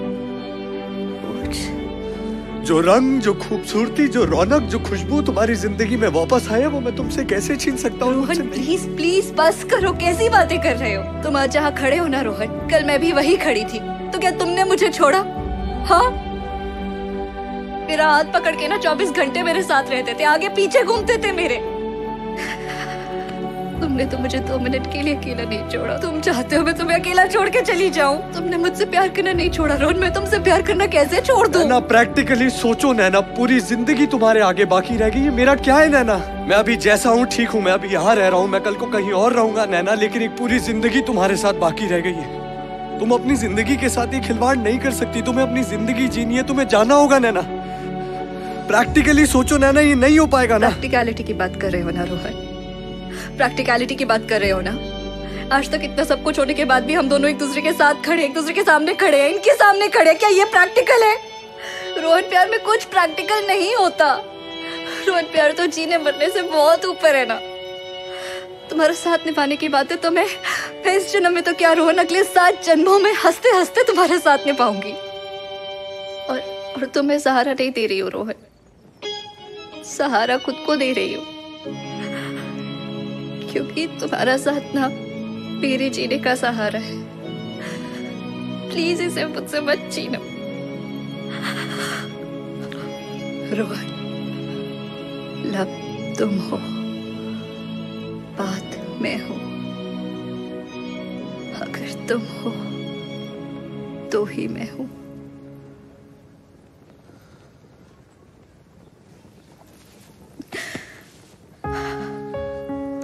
जो रंग, जो खूबसूरती, जो रौनक, जो खुशबू तुम्हारी जिंदगी में वापस आए, वो मैं तुमसे कैसे छीन सकता हूँ? रोहन प्लीज प्लीज बस करो, कैसी बातें कर रहे हो तुम? आज जहाँ खड़े हो ना रोहन, कल मैं भी वही खड़ी थी, तो क्या तुमने मुझे छोड़ा? हाँ, मेरा हाथ पकड़ के ना 24 घंटे मेरे साथ रहते थे, आगे पीछे घूमते थे मेरे। तुमने तो मुझे 2 मिनट के लिए अकेला नहीं छोड़ा। तुम चाहते हो मैं तुम्हें अकेला छोड़ के चली जाऊं? तुमने मुझसे प्यार करना नहीं छोड़ा रोहन, मैं तुमसे प्यार करना कैसे छोड़ दूं? नैना प्रैक्टिकली सोचो नैना, पूरी जिंदगी तुम्हारे आगे बाकी रह गई। ये मेरा क्या है नैना? मैं अभी जैसा हूँ ठीक हूँ, मैं अभी यहाँ रह रहा हूँ, मैं कल को कहीं और रहूंगा नैना, लेकिन एक पूरी जिंदगी तुम्हारे साथ बाकी रह गई है। तुम अपनी जिंदगी के साथ ये खिलवाड़ नहीं कर सकती, तुम्हें अपनी जिंदगी जीनी है, तुम्हें जाना होगा नैना। प्रैक्टिकली सोचो नैना, ये नहीं हो पाएगा ना। प्रैक्टिकलिटी की बात कर रहे हो ना रोहन, प्रैक्टिकलिटी की बात कर रहे हो ना? आज तक इतना सब कुछ होने के बाद भी हम दोनों एक दूसरे के साथ खड़े, एक दूसरे के सामने खड़े हैं, इनके सामने खड़े, क्या ये प्रैक्टिकल है? रोहन प्यार में कुछ प्रैक्टिकल नहीं होता। रोहन प्यार तो जीने मरने से बहुत ऊपर है ना। तुम्हारा साथ निभाने की बात है तो मैं इस जन्म में तो क्या रोहन, अगले 7 जन्मों में हंसते हंसते तुम्हारे साथ निभाऊंगी। और तुम्हें सहारा नहीं दे रही हो रोहन, सहारा खुद को दे रही हो, क्योंकि तुम्हारा साथ ना मेरे जीने का सहारा है। प्लीज इसे मुझसे मत छीनो रोहन। लब तुम हो, बात मैं हूं, अगर तुम हो तो ही मैं हूं।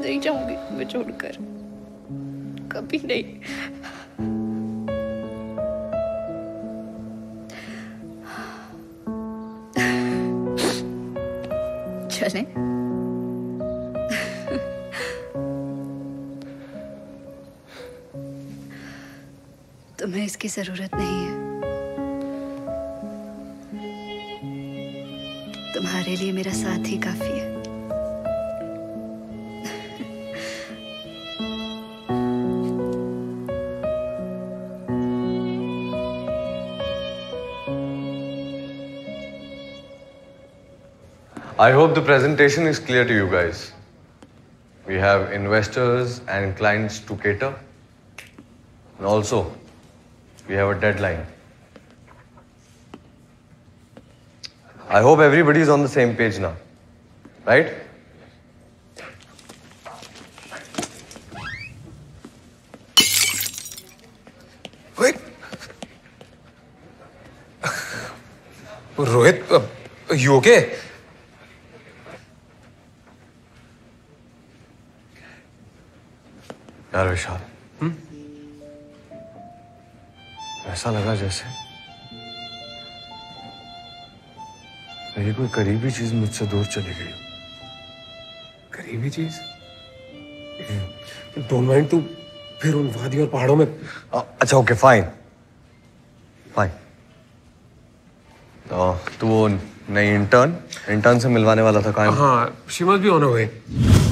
नहीं जाऊंगी तुम्हें छोड़कर, कभी नहीं। चलें? तुम्हें इसकी जरूरत नहीं है। तुम्हारे लिए मेरा साथ ही काफी है। I hope the presentation is clear to you guys. We have investors and clients to cater. And also, we have a deadline. I hope everybody is on the same page now. Right? Wait. Rohit, you okay? यार विशाल, ऐसा लगा जैसे मेरी कोई करीबी चीज मुझसे दूर चली गई। करीबी चीज? डोंट माइंड, तू फिर उन वादी और पहाड़ों में। अच्छा ओके फाइन फाइन। तू वो नई इंटर्न से मिलवाने वाला था, कहाँ है? हाँ, she must be on her way.